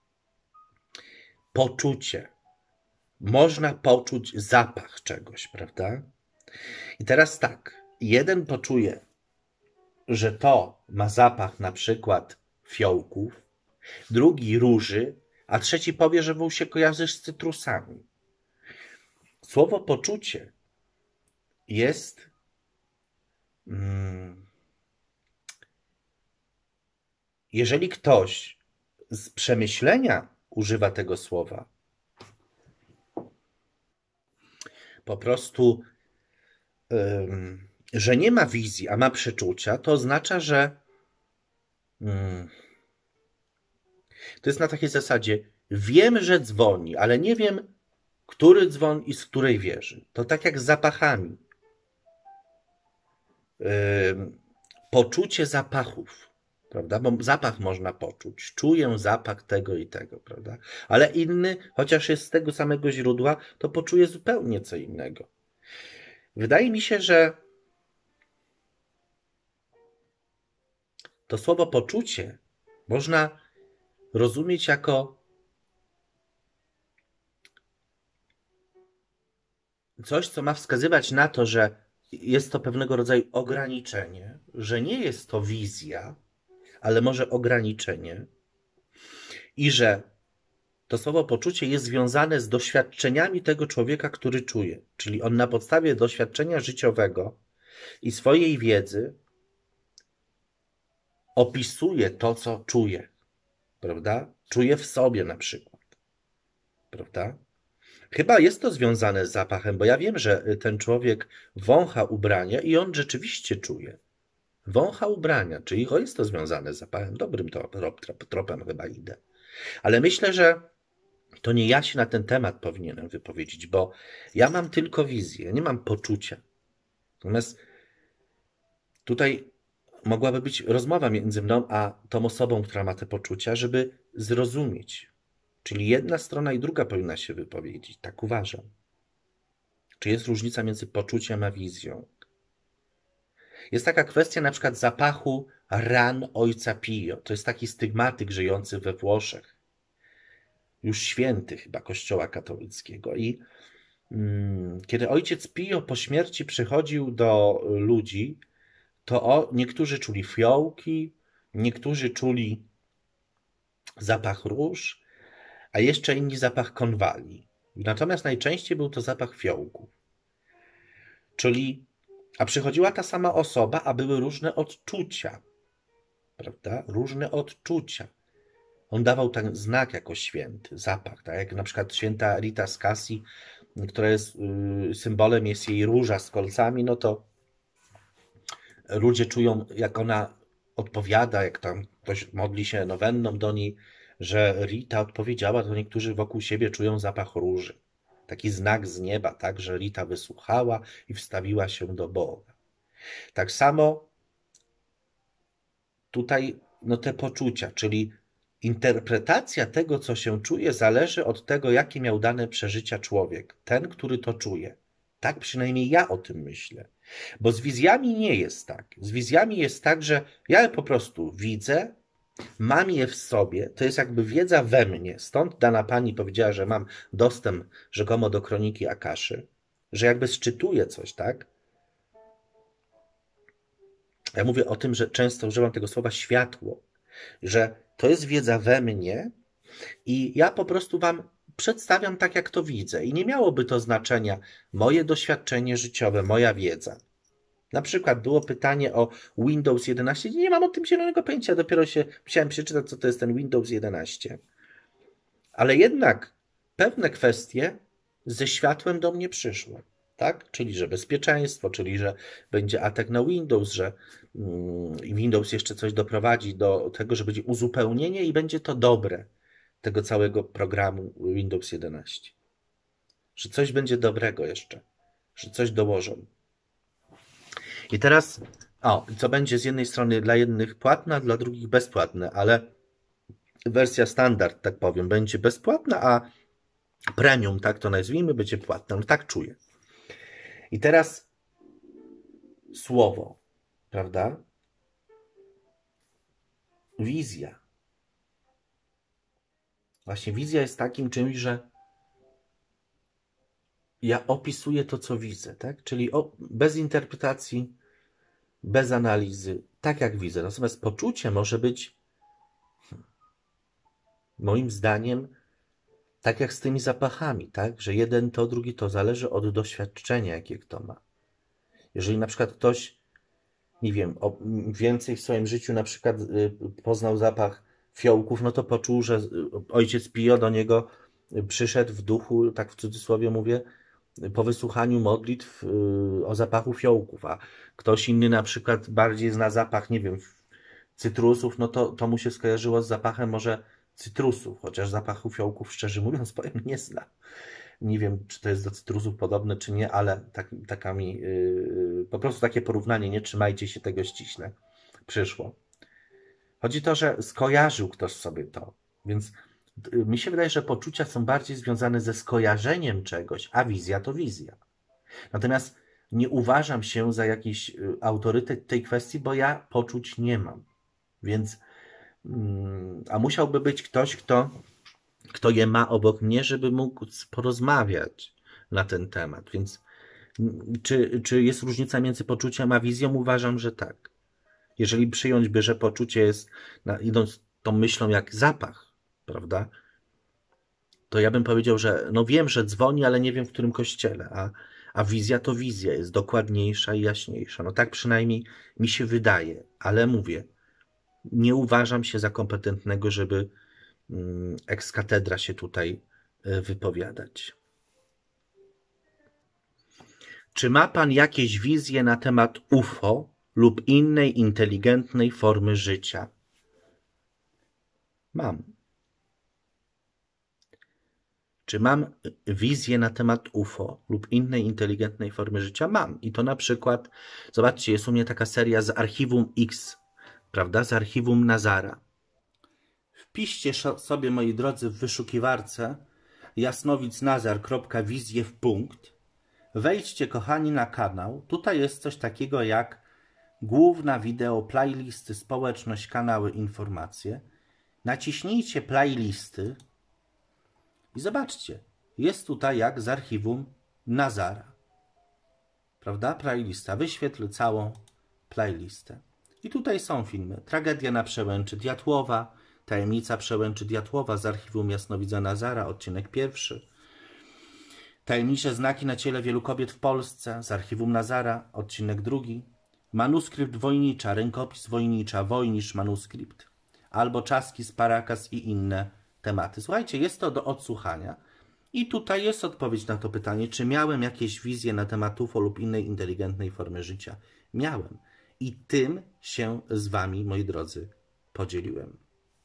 Poczucie. Można poczuć zapach czegoś, prawda? I teraz tak, jeden poczuje, że to ma zapach na przykład fiołków, drugi róży, a trzeci powie, że mu się kojarzy z cytrusami. Słowo poczucie jest hmm, jeżeli ktoś z przemyślenia używa tego słowa, po prostu, um, że nie ma wizji, a ma przeczucia, to oznacza, że um, to jest na takiej zasadzie, wiem, że dzwoni, ale nie wiem, który dzwon i z której wieży. To tak jak z zapachami. Yy, poczucie zapachów, prawda? Bo zapach można poczuć. Czuję zapach tego i tego, prawda? Ale inny, chociaż jest z tego samego źródła, to poczuje zupełnie co innego. Wydaje mi się, że to słowo poczucie można rozumieć jako coś, co ma wskazywać na to, że jest to pewnego rodzaju ograniczenie, że nie jest to wizja, ale może ograniczenie i że to słowo poczucie jest związane z doświadczeniami tego człowieka, który czuje. Czyli on na podstawie doświadczenia życiowego i swojej wiedzy opisuje to, co czuje. Prawda? Czuje w sobie na przykład. Prawda? Chyba jest to związane z zapachem, bo ja wiem, że ten człowiek wącha ubrania i on rzeczywiście czuje. Wącha ubrania, czyli jest to związane z zapachem. Dobrym tropem chyba idę. Ale myślę, że to nie ja się na ten temat powinienem wypowiedzieć, bo ja mam tylko wizję, nie mam poczucia. Natomiast tutaj mogłaby być rozmowa między mną a tą osobą, która ma te poczucia, żeby zrozumieć. Czyli jedna strona i druga powinna się wypowiedzieć. Tak uważam. Czy jest różnica między poczuciem a wizją? Jest taka kwestia na przykład zapachu ran ojca Pio. To jest taki stygmatyk żyjący we Włoszech. Już święty chyba Kościoła katolickiego. I mm, kiedy ojciec Pio po śmierci przychodził do ludzi, to o, niektórzy czuli fiołki, niektórzy czuli zapach róż, a jeszcze inni zapach konwali. Natomiast najczęściej był to zapach fiołków. Czyli, a przychodziła ta sama osoba, a były różne odczucia. Prawda? Różne odczucia. On dawał ten znak jako święty, zapach, tak jak na przykład święta Rita z Cassi, która jest yy, symbolem, jest jej róża z kolcami, no to ludzie czują, jak ona odpowiada, jak tam ktoś modli się nowenną do niej, że Rita odpowiedziała, to niektórzy wokół siebie czują zapach róży. Taki znak z nieba, tak, że Rita wysłuchała i wstawiła się do Boga. Tak samo tutaj no, te poczucia, czyli interpretacja tego, co się czuje, zależy od tego, jakie miał dane przeżycia człowiek. Ten, który to czuje. Tak przynajmniej ja o tym myślę. Bo z wizjami nie jest tak. Z wizjami jest tak, że ja je po prostu widzę, mam je w sobie, to jest jakby wiedza we mnie. Stąd dana pani powiedziała, że mam dostęp rzekomo do kroniki Akaszy, że jakby szczytuję coś, tak? Ja mówię o tym, że często używam tego słowa światło, że to jest wiedza we mnie i ja po prostu wam przedstawiam tak, jak to widzę. I nie miałoby to znaczenia moje doświadczenie życiowe, moja wiedza. Na przykład było pytanie o Windows jedenaście. Nie mam o tym zielonego pojęcia, dopiero się musiałem przeczytać, co to jest ten Windows jedenaście. Ale jednak pewne kwestie ze światłem do mnie przyszły. Tak? Czyli, że bezpieczeństwo, czyli, że będzie atak na Windows, że Windows jeszcze coś doprowadzi do tego, że będzie uzupełnienie i będzie to dobre tego całego programu Windows jedenaście. że coś będzie dobrego jeszcze, że coś dołożą. I teraz, o, co będzie z jednej strony dla jednych płatne, a dla drugich bezpłatne, ale wersja standard, tak powiem, będzie bezpłatna, a premium, tak to nazwijmy, będzie płatna. No tak czuję. I teraz słowo, prawda? Wizja. Właśnie wizja jest takim czymś, że ja opisuję to, co widzę, tak? Czyli o, bez interpretacji, bez analizy, tak jak widzę. Natomiast poczucie może być, moim zdaniem, tak jak z tymi zapachami, tak? Że jeden to, drugi to, zależy od doświadczenia, jakie kto ma. Jeżeli na przykład ktoś, nie wiem, o, więcej w swoim życiu na przykład y, poznał zapach fiołków, no to poczuł, że ojciec Pio do niego przyszedł w duchu, tak w cudzysłowie mówię, po wysłuchaniu modlitw y, o zapachu fiołków, a ktoś inny na przykład bardziej zna zapach, nie wiem, cytrusów, no to, to mu się skojarzyło z zapachem może cytrusów, chociaż zapachu fiołków, szczerze mówiąc, powiem, nie znam. Nie wiem, czy to jest do cytrusów podobne, czy nie, ale tak, taka mi, yy, po prostu takie porównanie, nie trzymajcie się tego ściśle, przyszło. Chodzi o to, że skojarzył ktoś sobie to, więc yy, mi się wydaje, że poczucia są bardziej związane ze skojarzeniem czegoś, a wizja to wizja. Natomiast nie uważam się za jakiś yy, autorytet tej kwestii, bo ja poczuć nie mam. Więc, yy, a musiałby być ktoś, kto kto je ma obok mnie, żeby mógł porozmawiać na ten temat. Więc czy, czy jest różnica między poczuciem a wizją? Uważam, że tak. Jeżeli przyjąć by, że poczucie jest, idąc tą myślą jak zapach, prawda? To ja bym powiedział, że no wiem, że dzwoni, ale nie wiem w którym kościele, a, a wizja to wizja, jest dokładniejsza i jaśniejsza. No tak przynajmniej mi się wydaje, ale mówię, nie uważam się za kompetentnego, żeby ex katedra się tutaj wypowiadać. Czy ma pan jakieś wizje na temat U F O lub innej inteligentnej formy życia? Mam. Czy mam wizję na temat U F O lub innej inteligentnej formy życia? Mam. I to na przykład, zobaczcie, jest u mnie taka seria z Archiwum X, prawda? Z Archiwum Nazara. Wpiszcie sobie, moi drodzy, w wyszukiwarce jasnowicnazar kropka wizje w punkt. Wejdźcie, kochani, na kanał. Tutaj jest coś takiego jak główna wideo, playlisty, społeczność, kanały, informacje. Naciśnijcie playlisty i zobaczcie. Jest tutaj jak z Archiwum Nazara. Prawda? Playlista. Wyświetlę całą playlistę. I tutaj są filmy. Tragedia na przełęczy Diatłowa, Tajemnica przełęczy Diatłowa z Archiwum Jasnowidza Nazara, odcinek pierwszy. Tajemnicze znaki na ciele wielu kobiet w Polsce z Archiwum Nazara, odcinek drugi. Manuskrypt Wojnicza, rękopis Wojnicza, Wojnicz manuskrypt. Albo Czaski z Parakas i inne tematy. Słuchajcie, jest to do odsłuchania. I tutaj jest odpowiedź na to pytanie, czy miałem jakieś wizje na temat U F O lub innej inteligentnej formy życia. Miałem. I tym się z wami, moi drodzy, podzieliłem.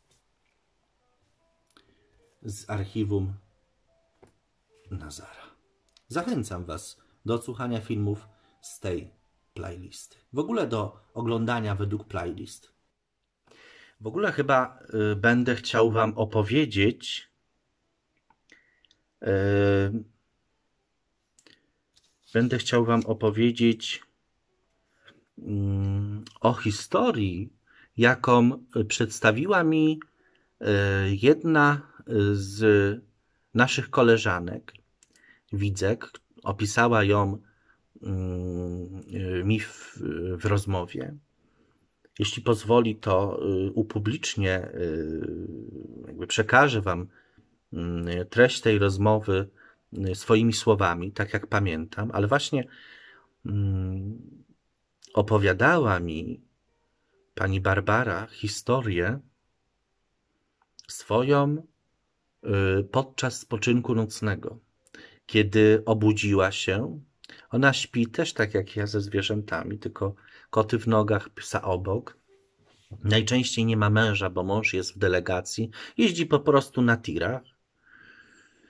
Z Archiwum Nazara. Zachęcam was do odsłuchania filmów z tej playlisty. W ogóle do oglądania według playlist. W ogóle chyba y, będę chciał wam opowiedzieć y, będę chciał wam opowiedzieć y, o historii, jaką przedstawiła mi y, jedna z naszych koleżanek, Widzek. Opisała ją y, mi w, w rozmowie. Jeśli pozwoli, to upublicznię, jakby przekażę wam treść tej rozmowy swoimi słowami, tak jak pamiętam, ale właśnie opowiadała mi pani Barbara historię swoją podczas spoczynku nocnego. Kiedy obudziła się, ona śpi też tak jak ja ze zwierzętami, tylko koty w nogach, psa obok. Najczęściej nie ma męża, bo mąż jest w delegacji. Jeździ po prostu na tirach.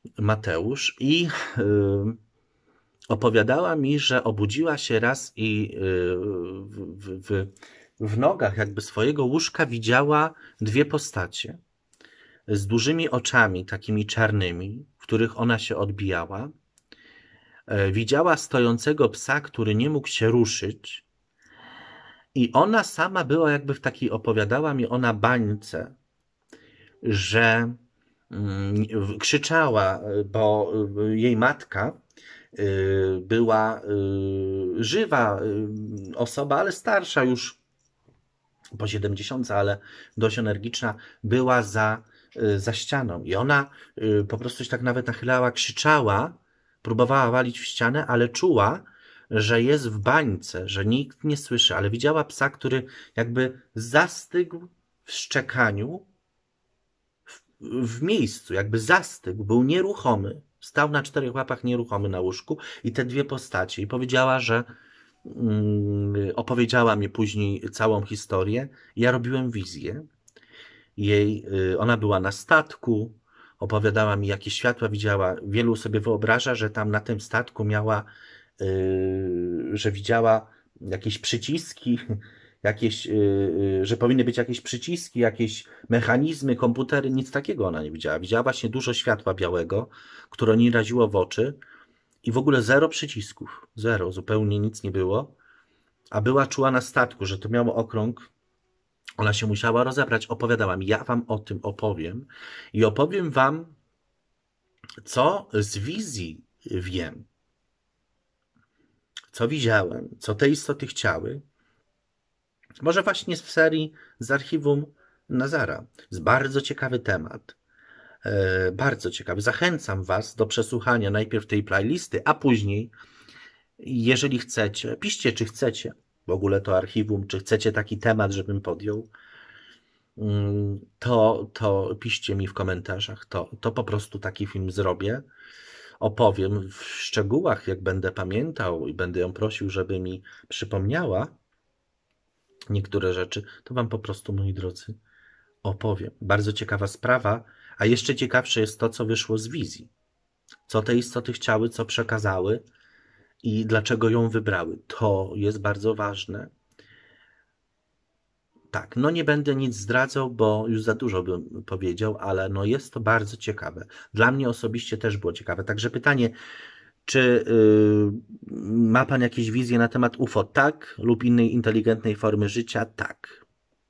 Mateusz i yy, opowiadała mi, że obudziła się raz i yy, w, w, w, w nogach jakby swojego łóżka widziała dwie postacie z dużymi oczami, takimi czarnymi, w których ona się odbijała. Yy, widziała stojącego psa, który nie mógł się ruszyć, i ona sama była jakby w takiej, opowiadała mi ona bańce, że yy, krzyczała, bo jej matka była żywa osoba, ale starsza już po siedemdziesiątce, ale dość energiczna, była za, za ścianą. I ona po prostu się tak nawet nachylała, krzyczała, próbowała walić w ścianę, ale czuła, że jest w bańce, że nikt nie słyszy, ale widziała psa, który jakby zastygł w szczekaniu w, w miejscu, jakby zastygł, był nieruchomy. Stał na czterech łapach nieruchomy na łóżku i te dwie postacie. I powiedziała, że mm, opowiedziała mi później całą historię. Ja robiłem wizję. Jej, y, ona była na statku, opowiadała mi, jakie światła widziała. Wielu sobie wyobraża, że tam na tym statku miała, y, że widziała jakieś przyciski, jakieś, y, że powinny być jakieś przyciski, jakieś mechanizmy, komputery, nic takiego ona nie widziała. Widziała właśnie dużo światła białego, które nie raziło w oczy i w ogóle zero przycisków. Zero, zupełnie nic nie było. A była czuła na statku, że to miało okrąg. Ona się musiała rozebrać. Opowiadała mi, ja wam o tym opowiem i opowiem wam, co z wizji wiem, co widziałem, co te istoty chciały. Może właśnie w serii z archiwum Nazara. Jest bardzo ciekawy temat. E, bardzo ciekawy. Zachęcam was do przesłuchania najpierw tej playlisty, a później, jeżeli chcecie, piszcie, czy chcecie w ogóle to archiwum, czy chcecie taki temat, żebym podjął, to, to piszcie mi w komentarzach. To, to po prostu taki film zrobię. Opowiem w szczegółach, jak będę pamiętał i będę ją prosił, żeby mi przypomniała niektóre rzeczy, to wam po prostu, moi drodzy, opowiem. Bardzo ciekawa sprawa, a jeszcze ciekawsze jest to, co wyszło z wizji. Co te istoty chciały, co przekazały i dlaczego ją wybrały. To jest bardzo ważne. Tak, no nie będę nic zdradzał, bo już za dużo bym powiedział, ale no jest to bardzo ciekawe. Dla mnie osobiście też było ciekawe. Także pytanie, czy yy, ma pan jakieś wizje na temat U F O? Tak. Lub innej inteligentnej formy życia? Tak.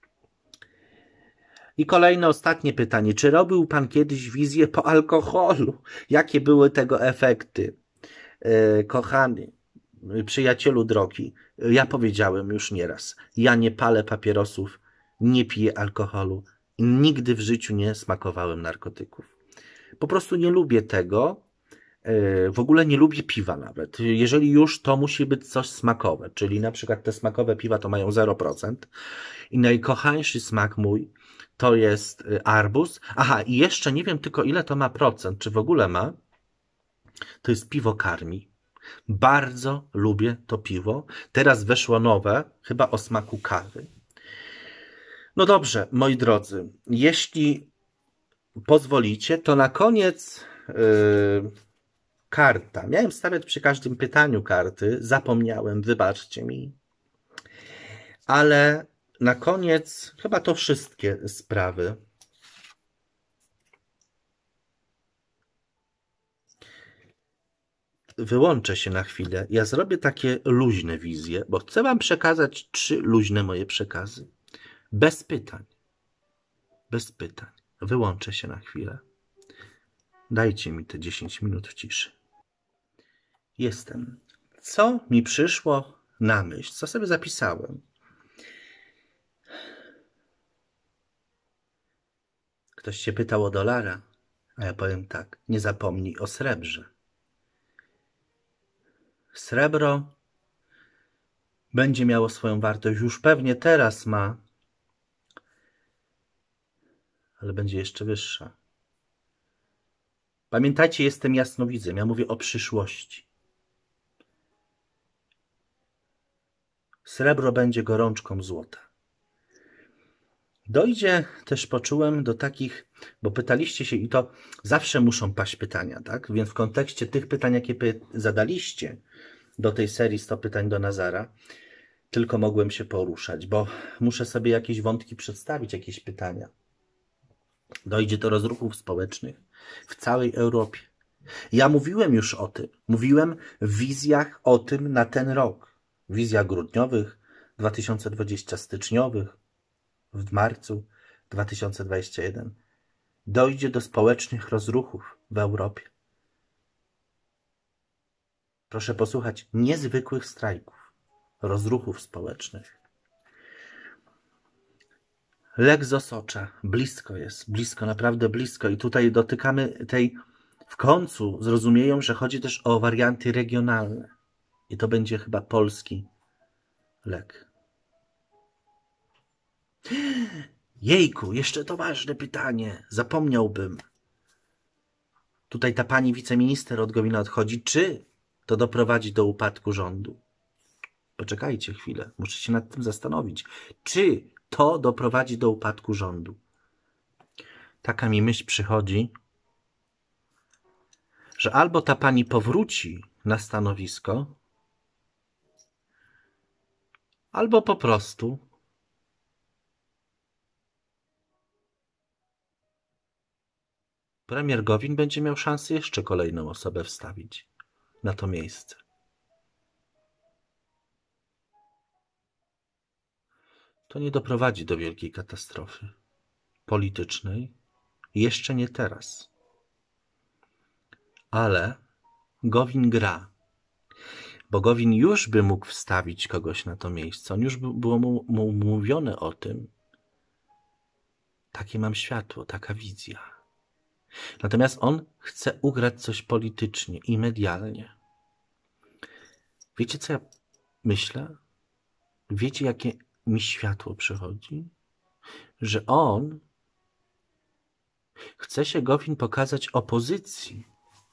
I kolejne, ostatnie pytanie. Czy robił pan kiedyś wizję po alkoholu? Jakie były tego efekty? Yy, kochany, przyjacielu drogi, ja powiedziałem już nieraz, ja nie palę papierosów, nie piję alkoholu i nigdy w życiu nie smakowałem narkotyków. Po prostu nie lubię tego, w ogóle nie lubię piwa nawet. Jeżeli już, to musi być coś smakowe, czyli na przykład te smakowe piwa to mają zero procent i najkochańszy smak mój to jest arbuz. Aha, i jeszcze nie wiem tylko ile to ma procent, czy w ogóle ma, to jest piwo Karmi. Bardzo lubię to piwo. Teraz weszło nowe, chyba o smaku kawy. No dobrze, moi drodzy, jeśli pozwolicie, to na koniec yy, karta. Miałem stawiać przy każdym pytaniu karty, zapomniałem, wybaczcie mi. Ale na koniec chyba to wszystkie sprawy. Wyłączę się na chwilę. Ja zrobię takie luźne wizje, bo chcę wam przekazać trzy luźne moje przekazy. Bez pytań. Bez pytań. Wyłączę się na chwilę. Dajcie mi te dziesięć minut ciszy. Jestem. Co mi przyszło na myśl? Co sobie zapisałem? Ktoś się pytał o dolara, a ja powiem tak. Nie zapomnij o srebrze. Srebro będzie miało swoją wartość. Już pewnie teraz ma, ale będzie jeszcze wyższa. Pamiętajcie, jestem jasnowidzem. Ja mówię o przyszłości. Srebro będzie gorączką złota. Dojdzie też, poczułem, do takich, bo pytaliście się i to zawsze muszą paść pytania, tak? Więc w kontekście tych pytań, jakie zadaliście do tej serii sto pytań do Nazara, tylko mogłem się poruszać, bo muszę sobie jakieś wątki przedstawić, jakieś pytania. Dojdzie do rozruchów społecznych w całej Europie. Ja mówiłem już o tym. Mówiłem w wizjach o tym na ten rok. W wizjach grudniowych, dwa tysiące dwudziestych styczniowych, w marcu dwa tysiące dwudziestym pierwszym. Dojdzie do społecznych rozruchów w Europie. Proszę posłuchać, niezwykłych strajków, rozruchów społecznych. Lek z osocza, blisko jest, blisko, naprawdę blisko. I tutaj dotykamy tej, w końcu zrozumieją, że chodzi też o warianty regionalne. I to będzie chyba polski lek. Jejku, jeszcze to ważne pytanie, zapomniałbym. Tutaj ta pani wiceminister od Gowina odchodzi. Czy to doprowadzi do upadku rządu? Poczekajcie chwilę, muszę się nad tym zastanowić. Czy to doprowadzi do upadku rządu? Taka mi myśl przychodzi, że albo ta pani powróci na stanowisko, albo po prostu premier Gowin będzie miał szansę jeszcze kolejną osobę wstawić na to miejsce. To nie doprowadzi do wielkiej katastrofy politycznej. Jeszcze nie teraz. Ale Gowin gra. Bo Gowin już by mógł wstawić kogoś na to miejsce. On już by, było mu, mu mówione o tym. Takie mam światło, taka wizja. Natomiast on chce ugrać coś politycznie i medialnie. Wiecie, co ja myślę? Wiecie, jakie mi światło przychodzi? Że on chce się Gowin pokazać opozycji.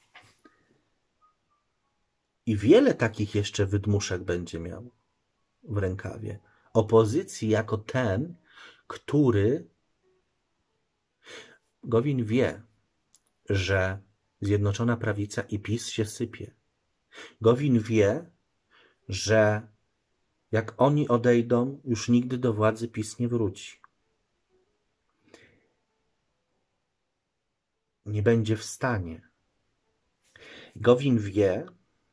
I wiele takich jeszcze wydmuszek będzie miał w rękawie. Opozycji jako ten, który Gowin wie, że Zjednoczona Prawica i PiS się sypie. Gowin wie, że jak oni odejdą, już nigdy do władzy PiS nie wróci. Nie będzie w stanie. Gowin wie,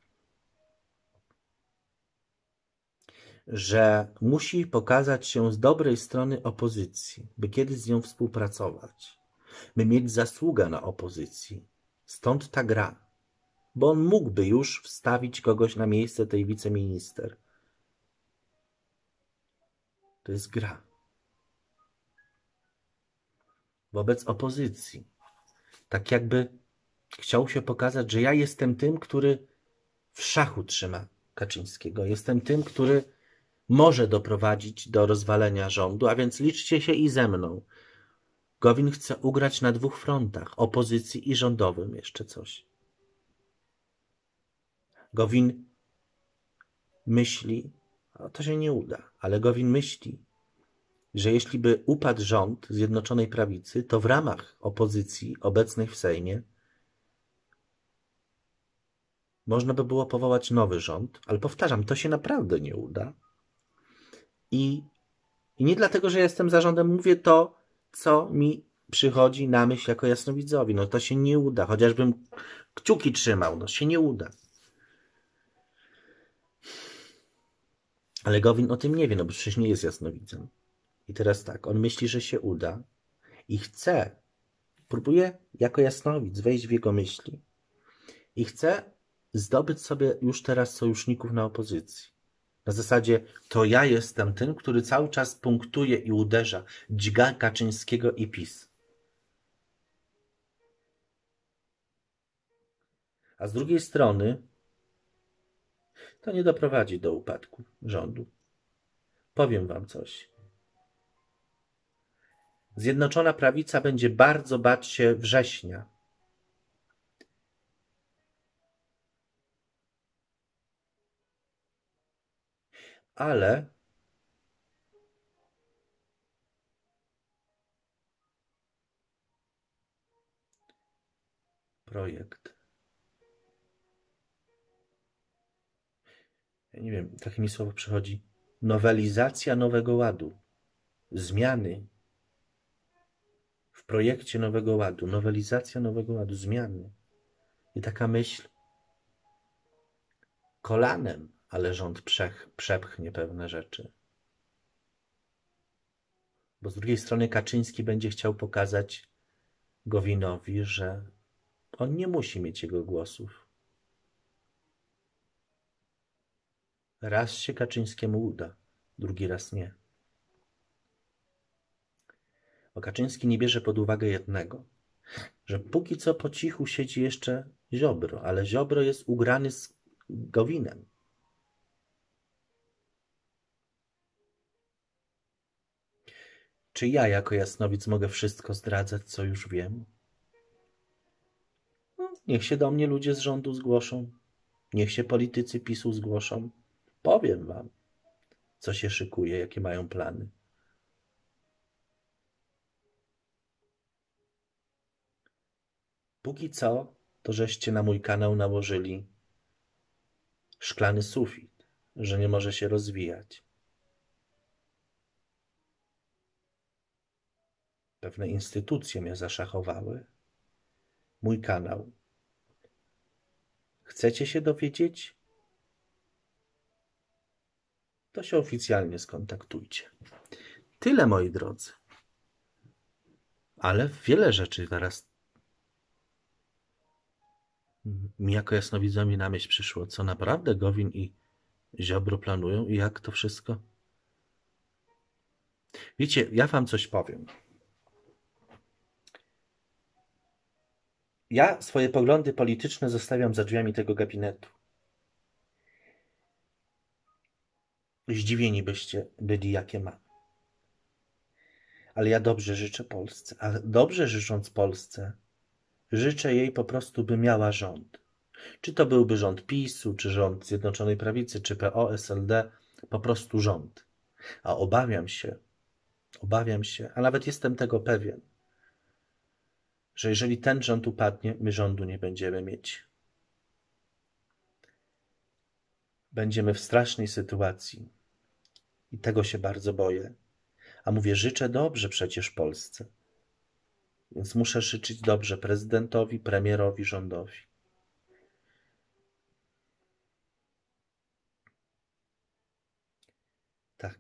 że musi pokazać się z dobrej strony opozycji, by kiedyś z nią współpracować, by mieć zasługę na opozycji. Stąd ta gra, bo on mógłby już wstawić kogoś na miejsce tej wiceminister. To jest gra wobec opozycji. Tak jakby chciał się pokazać, że ja jestem tym, który w szachu trzyma Kaczyńskiego. Jestem tym, który może doprowadzić do rozwalenia rządu, a więc liczcie się i ze mną. Gowin chce ugrać na dwóch frontach, opozycji i rządowym jeszcze coś. Gowin myśli, a to się nie uda, ale Gowin myśli, że jeśli by upadł rząd Zjednoczonej Prawicy, to w ramach opozycji obecnej w Sejmie można by było powołać nowy rząd, ale powtarzam, to się naprawdę nie uda. I, i nie dlatego, że jestem za rządem, mówię to, co mi przychodzi na myśl jako jasnowidzowi. No to się nie uda, chociażbym kciuki trzymał, no się nie uda. Ale Gowin o tym nie wie, no bo przecież nie jest jasnowidzem. I teraz tak, on myśli, że się uda i chce, próbuje jako jasnowidz wejść w jego myśli i chce zdobyć sobie już teraz sojuszników na opozycji. Na zasadzie, to ja jestem tym, który cały czas punktuje i uderza, dźga Kaczyńskiego i PiS. A z drugiej strony to nie doprowadzi do upadku rządu. Powiem wam coś. Zjednoczona Prawica będzie bardzo bać się września. Ale projekt. Ja nie wiem, takie mi słowo przychodzi. Nowelizacja Nowego Ładu. Zmiany w projekcie Nowego Ładu. Nowelizacja Nowego Ładu. Zmiany. I taka myśl. Kolanem, ale rząd przech, przepchnie pewne rzeczy. Bo z drugiej strony Kaczyński będzie chciał pokazać Gowinowi, że on nie musi mieć jego głosów. Raz się Kaczyńskiemu uda, drugi raz nie. Bo Kaczyński nie bierze pod uwagę jednego, że póki co po cichu siedzi jeszcze Ziobro, ale Ziobro jest ugrany z Gowinem. Czy ja jako jasnowic mogę wszystko zdradzać, co już wiem? No, niech się do mnie ludzie z rządu zgłoszą. Niech się politycy PiSu zgłoszą. Powiem wam, co się szykuje, jakie mają plany. Póki co, to żeście na mój kanał nałożyli szklany sufit, że nie może się rozwijać. Pewne instytucje mnie zaszachowały. Mój kanał. Chcecie się dowiedzieć? To się oficjalnie skontaktujcie. Tyle, moi drodzy. Ale wiele rzeczy teraz mi jako jasnowidzowi na myśl przyszło, co naprawdę Gowin i Ziobro planują i jak to wszystko. Wiecie, ja wam coś powiem. Ja swoje poglądy polityczne zostawiam za drzwiami tego gabinetu. Zdziwieni byście byli, jakie mam. Ale ja dobrze życzę Polsce. A dobrze życząc Polsce, życzę jej po prostu, by miała rząd. Czy to byłby rząd PiSu, czy rząd Zjednoczonej Prawicy, czy P O, S L D, po prostu rząd. A obawiam się, obawiam się, a nawet jestem tego pewien, że jeżeli ten rząd upadnie, my rządu nie będziemy mieć. Będziemy w strasznej sytuacji i tego się bardzo boję. A mówię, życzę dobrze przecież Polsce. Więc muszę życzyć dobrze prezydentowi, premierowi, rządowi. Tak.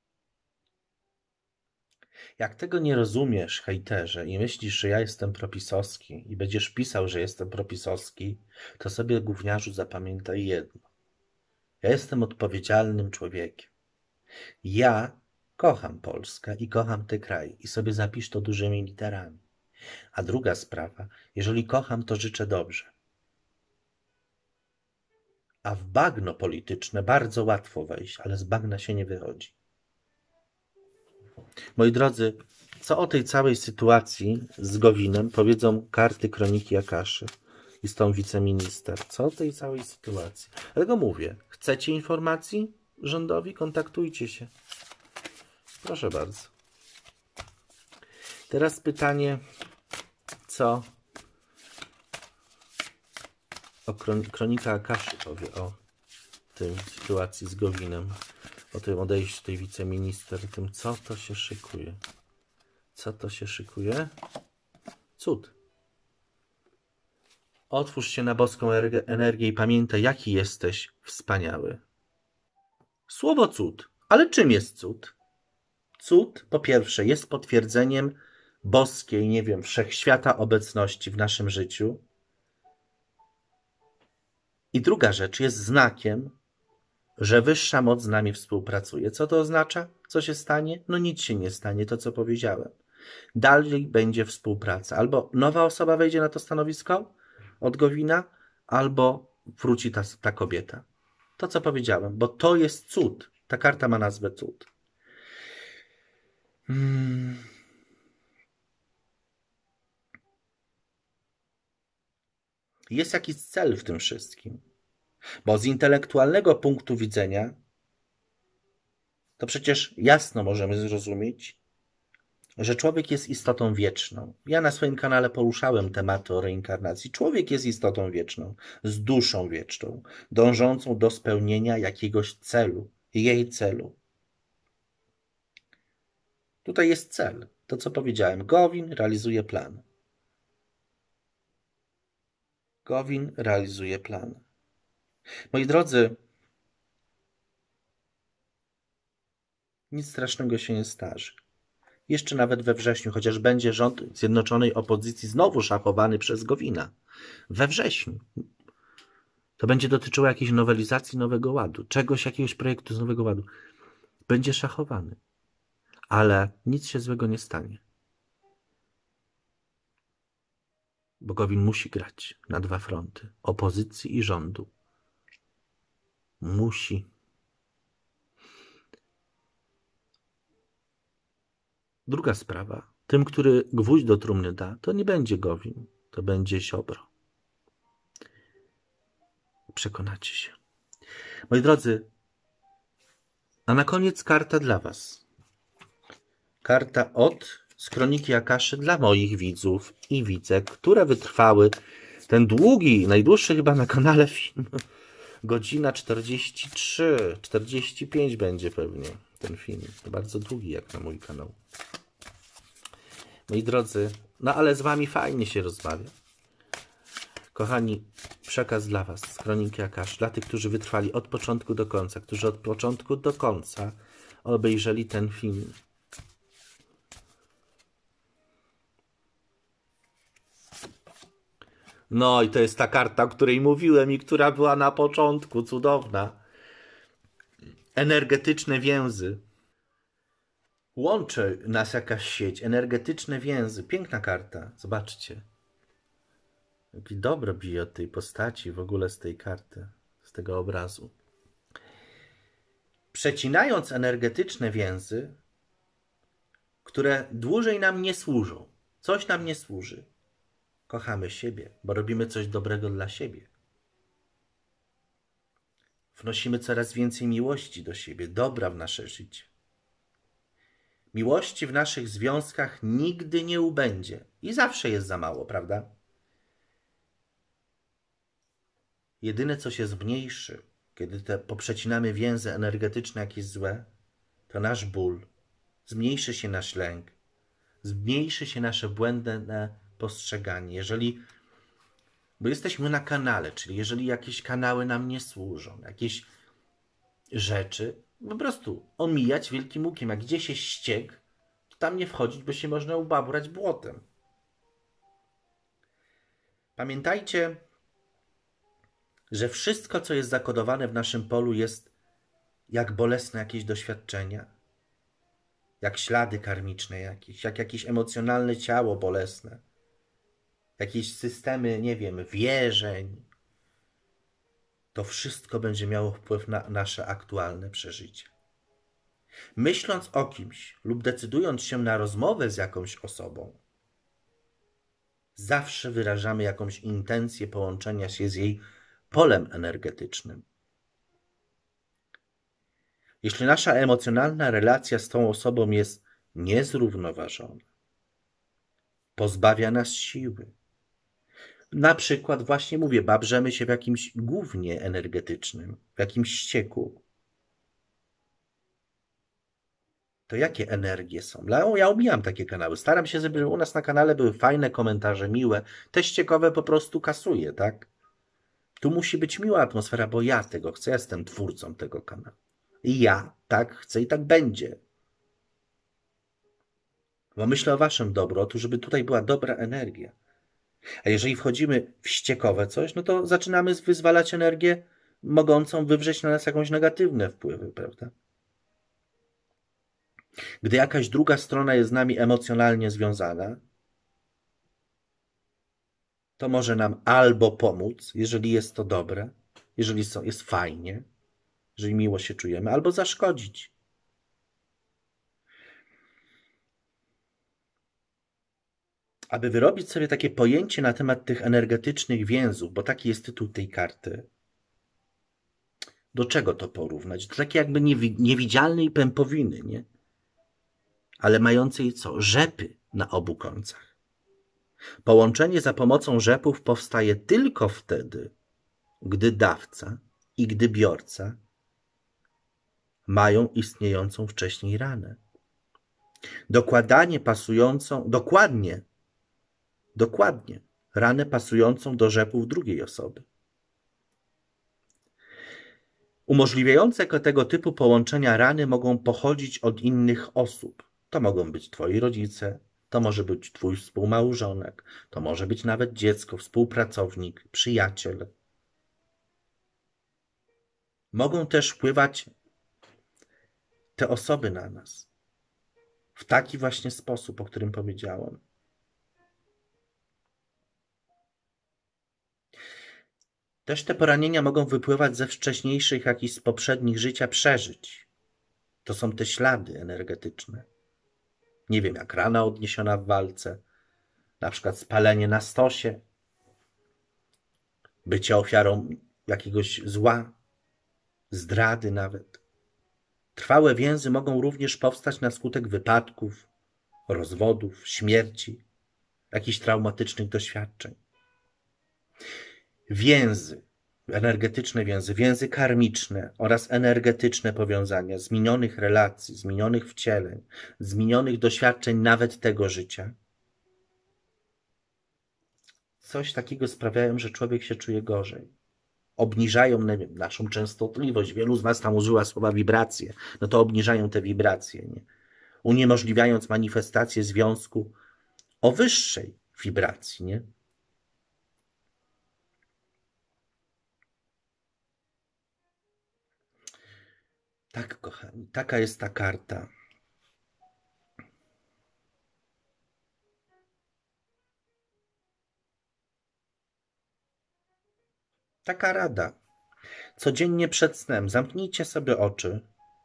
Jak tego nie rozumiesz, hejterze, i myślisz, że ja jestem propisowski i będziesz pisał, że jestem propisowski, to sobie, gówniarzu, zapamiętaj jedno. Ja jestem odpowiedzialnym człowiekiem. Ja kocham Polskę i kocham ten kraj i sobie zapisz to dużymi literami. A druga sprawa, jeżeli kocham, to życzę dobrze. A w bagno polityczne bardzo łatwo wejść, ale z bagna się nie wychodzi. Moi drodzy, co o tej całej sytuacji z Gowinem powiedzą karty Kroniki Akaszy i z tą wiceminister? Co o tej całej sytuacji? Dlatego mówię, chcecie informacji rządowi? Kontaktujcie się. Proszę bardzo. Teraz pytanie, co o Kronika Akaszy powie o tej sytuacji z Gowinem, o tym odejściu tej wiceminister, tym, co to się szykuje. Co to się szykuje? Cud. Otwórz się na boską energię i pamiętaj, jaki jesteś wspaniały. Słowo cud. Ale czym jest cud? Cud, po pierwsze, jest potwierdzeniem boskiej, nie wiem, wszechświata obecności w naszym życiu. I druga rzecz, jest znakiem, że wyższa moc z nami współpracuje. Co to oznacza? Co się stanie? No nic się nie stanie, to co powiedziałem. Dalej będzie współpraca. Albo nowa osoba wejdzie na to stanowisko od Gowina, albo wróci ta, ta kobieta. To co powiedziałem, bo to jest cud. Ta karta ma nazwę cud. Hmm. Jest jakiś cel w tym wszystkim. Bo z intelektualnego punktu widzenia to przecież jasno możemy zrozumieć, że człowiek jest istotą wieczną. Ja na swoim kanale poruszałem tematy o reinkarnacji. Człowiek jest istotą wieczną, z duszą wieczną, dążącą do spełnienia jakiegoś celu, jej celu. Tutaj jest cel. To, co powiedziałem. Gowin realizuje plan. Gowin realizuje plan. Moi drodzy, nic strasznego się nie starzy. Jeszcze nawet we wrześniu, chociaż będzie rząd Zjednoczonej Opozycji znowu szachowany przez Gowina. We wrześniu. To będzie dotyczyło jakiejś nowelizacji Nowego Ładu, czegoś, jakiegoś projektu z Nowego Ładu. Będzie szachowany. Ale nic się złego nie stanie. Bo Gowin musi grać na dwa fronty. Opozycji i rządu. Musi. Druga sprawa. Tym, który gwóźdź do trumny da, to nie będzie Gowin. To będzie Ziobro. Przekonacie się. Moi drodzy, a na koniec karta dla was. Karta od z Kroniki Akaszy dla moich widzów i widzek, które wytrwały ten długi, najdłuższy chyba na kanale film. Godzina czterdzieści trzy, czterdzieści pięć będzie pewnie ten film. To bardzo długi jak na mój kanał. Moi drodzy, no ale z wami fajnie się rozmawia. Kochani, przekaz dla was z Kroniki Akaszy, dla tych, którzy wytrwali od początku do końca, którzy od początku do końca obejrzeli ten film. No i to jest ta karta, o której mówiłem i która była na początku, cudowna. Energetyczne więzy. Łączy nas jakaś sieć, energetyczne więzy. Piękna karta, zobaczcie. Jaki dobro bije od tej postaci, w ogóle z tej karty, z tego obrazu. Przecinając energetyczne więzy, które dłużej nam nie służą. Coś nam nie służy. Kochamy siebie, bo robimy coś dobrego dla siebie. Wnosimy coraz więcej miłości do siebie, dobra w nasze życie. Miłości w naszych związkach nigdy nie ubędzie. I zawsze jest za mało, prawda? Jedyne, co się zmniejszy, kiedy te poprzecinamy więzy energetyczne jakieś złe, to nasz ból. Zmniejszy się nasz lęk. Zmniejszy się nasze błędne postrzeganie. Jeżeli, bo jesteśmy na kanale, czyli jeżeli jakieś kanały nam nie służą, jakieś rzeczy, po prostu omijać wielkim łukiem. Jak gdzieś jest ściek, to tam nie wchodzić, bo się można ubabrać błotem. Pamiętajcie, że wszystko, co jest zakodowane w naszym polu, jest jak bolesne jakieś doświadczenia, jak ślady karmiczne jakieś, jak jakieś emocjonalne ciało bolesne, jakieś systemy, nie wiem, wierzeń. To wszystko będzie miało wpływ na nasze aktualne przeżycie. Myśląc o kimś lub decydując się na rozmowę z jakąś osobą, zawsze wyrażamy jakąś intencję połączenia się z jej polem energetycznym. Jeśli nasza emocjonalna relacja z tą osobą jest niezrównoważona, pozbawia nas siły, na przykład właśnie mówię, babrzemy się w jakimś gównie energetycznym, w jakimś ścieku, to jakie energie są? Ja omijam takie kanały. Staram się, żeby u nas na kanale były fajne komentarze, miłe. Te ściekowe po prostu kasuję, tak? Tu musi być miła atmosfera, bo ja tego chcę. Ja jestem twórcą tego kanału. I ja tak chcę i tak będzie. Bo myślę o waszym dobru, o to, żeby tutaj była dobra energia. A jeżeli wchodzimy w ściekowe coś, no to zaczynamy wyzwalać energię mogącą wywrzeć na nas jakąś negatywne wpływy, prawda? Gdy jakaś druga strona jest z nami emocjonalnie związana, to może nam albo pomóc, jeżeli jest to dobre, jeżeli jest fajnie, jeżeli miło się czujemy, albo zaszkodzić. Aby wyrobić sobie takie pojęcie na temat tych energetycznych więzów, bo taki jest tytuł tej karty, do czego to porównać? Do takiej jakby niewidzialnej pępowiny, nie? ale mającej co? Rzepy na obu końcach. Połączenie za pomocą rzepów powstaje tylko wtedy, gdy dawca i gdy biorca mają istniejącą wcześniej ranę. Dokładanie pasującą, dokładnie, dokładnie, ranę pasującą do rzepów drugiej osoby. Umożliwiające tego typu połączenia rany mogą pochodzić od innych osób. To mogą być twoi rodzice, to może być twój współmałżonek, to może być nawet dziecko, współpracownik, przyjaciel. Mogą też wpływać te osoby na nas w taki właśnie sposób, o którym powiedziałem. Też te poranienia mogą wypływać ze wcześniejszych, jak i z poprzednich życia przeżyć. To są te ślady energetyczne. Nie wiem, jak rana odniesiona w walce, na przykład spalenie na stosie, bycie ofiarą jakiegoś zła, zdrady nawet. Trwałe więzy mogą również powstać na skutek wypadków, rozwodów, śmierci, jakichś traumatycznych doświadczeń. Więzy, energetyczne więzy, więzy karmiczne oraz energetyczne powiązania z minionych relacji, z minionych wcieleń, z minionych doświadczeń nawet tego życia. Coś takiego sprawiają, że człowiek się czuje gorzej. Obniżają naszą częstotliwość. Wielu z was tam użyła słowa wibracje. No to obniżają te wibracje, nie? Uniemożliwiając manifestację związku o wyższej wibracji, nie? Tak, kochani, taka jest ta karta. Taka rada. Codziennie przed snem zamknijcie sobie oczy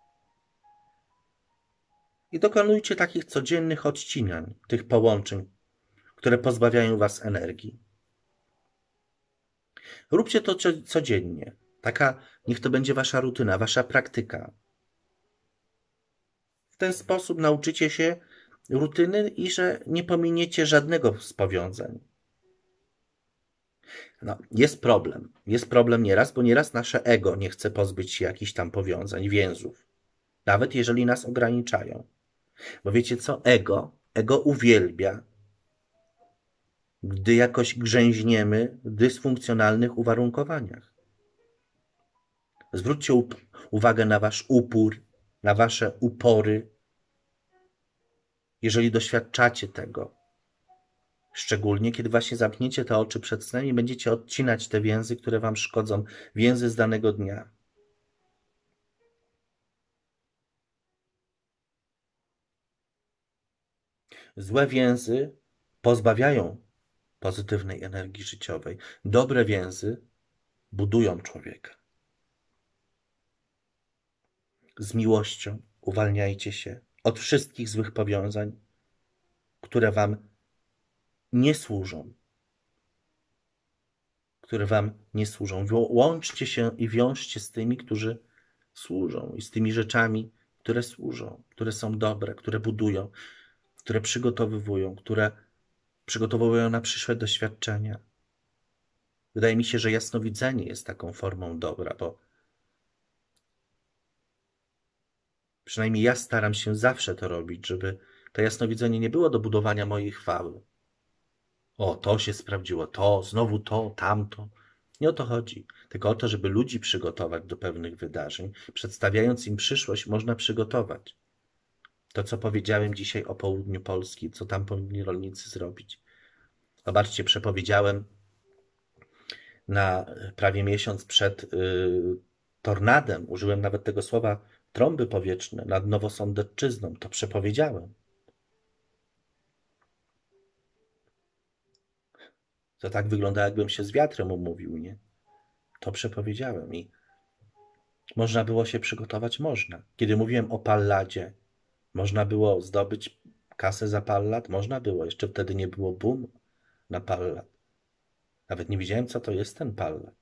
i dokonujcie takich codziennych odcinań, tych połączeń, które pozbawiają was energii. Róbcie to codziennie. Taka, niech to będzie wasza rutyna, wasza praktyka. W ten sposób nauczycie się rutyny i że nie pominiecie żadnego z powiązań. No, jest problem. Jest problem nieraz, bo nieraz nasze ego nie chce pozbyć się jakichś tam powiązań, więzów. Nawet jeżeli nas ograniczają. Bo wiecie co? Ego, ego uwielbia, gdy jakoś grzęźniemy w dysfunkcjonalnych uwarunkowaniach. Zwróćcie uwagę na wasz upór, na wasze upory. Jeżeli doświadczacie tego, szczególnie kiedy właśnie zamkniecie te oczy przed snem i będziecie odcinać te więzy, które wam szkodzą, więzy z danego dnia. Złe więzy pozbawiają pozytywnej energii życiowej. Dobre więzy budują człowieka. Z miłością uwalniajcie się od wszystkich złych powiązań, które wam nie służą. Które wam nie służą. Łączcie się i wiążcie z tymi, którzy służą i z tymi rzeczami, które służą, które są dobre, które budują, które przygotowywują, które przygotowują na przyszłe doświadczenia. Wydaje mi się, że jasnowidzenie jest taką formą dobra, bo przynajmniej ja staram się zawsze to robić, żeby to jasnowidzenie nie było do budowania mojej chwały. O, to się sprawdziło, to, znowu to, tamto. Nie o to chodzi, tylko o to, żeby ludzi przygotować do pewnych wydarzeń. Przedstawiając im przyszłość, można przygotować. To, co powiedziałem dzisiaj o południu Polski, co tam powinni rolnicy zrobić. Zobaczcie, przepowiedziałem na prawie miesiąc przed yy, tornadem, użyłem nawet tego słowa, trąby powietrzne nad Nowosądecczyzną. To przepowiedziałem. To tak wygląda, jakbym się z wiatrem umówił, nie? To przepowiedziałem i można było się przygotować? Można. Kiedy mówiłem o palladzie, można było zdobyć kasę za pallad? Można było. Jeszcze wtedy nie było boom na pallad. Nawet nie wiedziałem, co to jest ten pallad.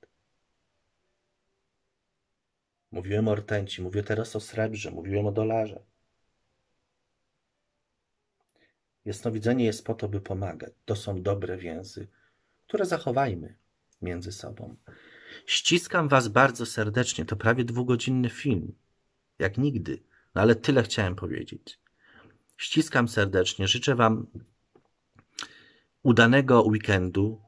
Mówiłem o rtęci, mówię teraz o srebrze, mówiłem o dolarze. Jasnowidzenie jest po to, by pomagać. To są dobre więzy, które zachowajmy między sobą. Ściskam was bardzo serdecznie. To prawie dwugodzinny film. Jak nigdy. No ale tyle chciałem powiedzieć. Ściskam serdecznie. Życzę wam udanego weekendu.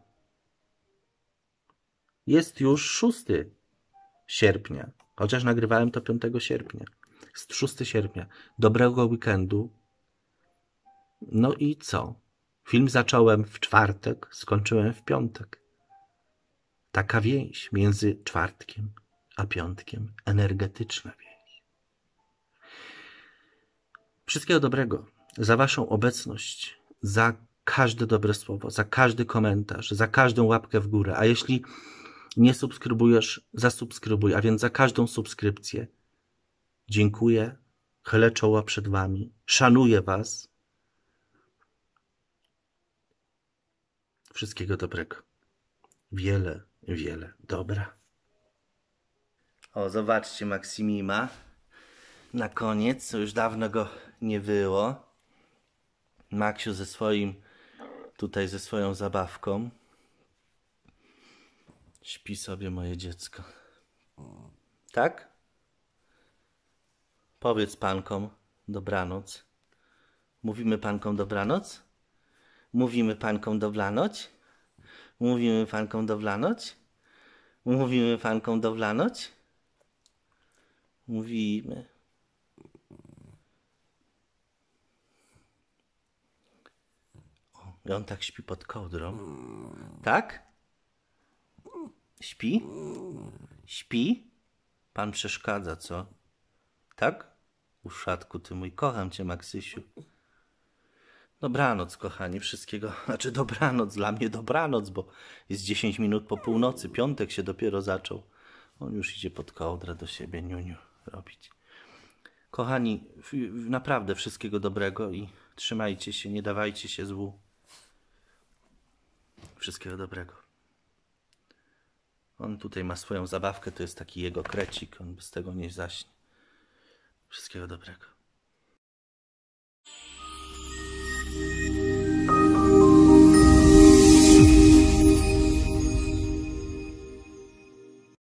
Jest już szóstego sierpnia. Chociaż nagrywałem to piątego sierpnia. Jest szóstego sierpnia. Dobrego weekendu. No i co? Film zacząłem w czwartek, skończyłem w piątek. Taka więź między czwartkiem a piątkiem. Energetyczna więź. Wszystkiego dobrego za waszą obecność, za każde dobre słowo, za każdy komentarz, za każdą łapkę w górę. A jeśli nie subskrybujesz, zasubskrybuj, a więc za każdą subskrypcję. Dziękuję, chylę czoła przed wami, szanuję was. Wszystkiego dobrego. Wiele, wiele dobra. O, zobaczcie Maksimima. Na koniec, już dawno go nie było. Maksiu ze swoim, tutaj ze swoją zabawką. Śpi sobie moje dziecko. Tak? Powiedz pankom dobranoc. Mówimy pankom dobranoc? Mówimy pankom dobranoc? Mówimy pankom dobranoc? Mówimy pankom dobranoc? Mówimy. O, i on tak śpi pod kołdrą. Tak? Śpi? Śpi? Pan przeszkadza, co? Tak? Uszatku ty mój, kocham cię, Maksysiu. Dobranoc, kochani, wszystkiego. Znaczy dobranoc, dla mnie dobranoc, bo jest dziesięć minut po północy, piątek się dopiero zaczął. On już idzie pod kołdrę do siebie, niuniu, robić. Kochani, naprawdę wszystkiego dobrego i trzymajcie się, nie dawajcie się złu. Wszystkiego dobrego. On tutaj ma swoją zabawkę, to jest taki jego krecik, on bez tego nie zaśnie. Wszystkiego dobrego.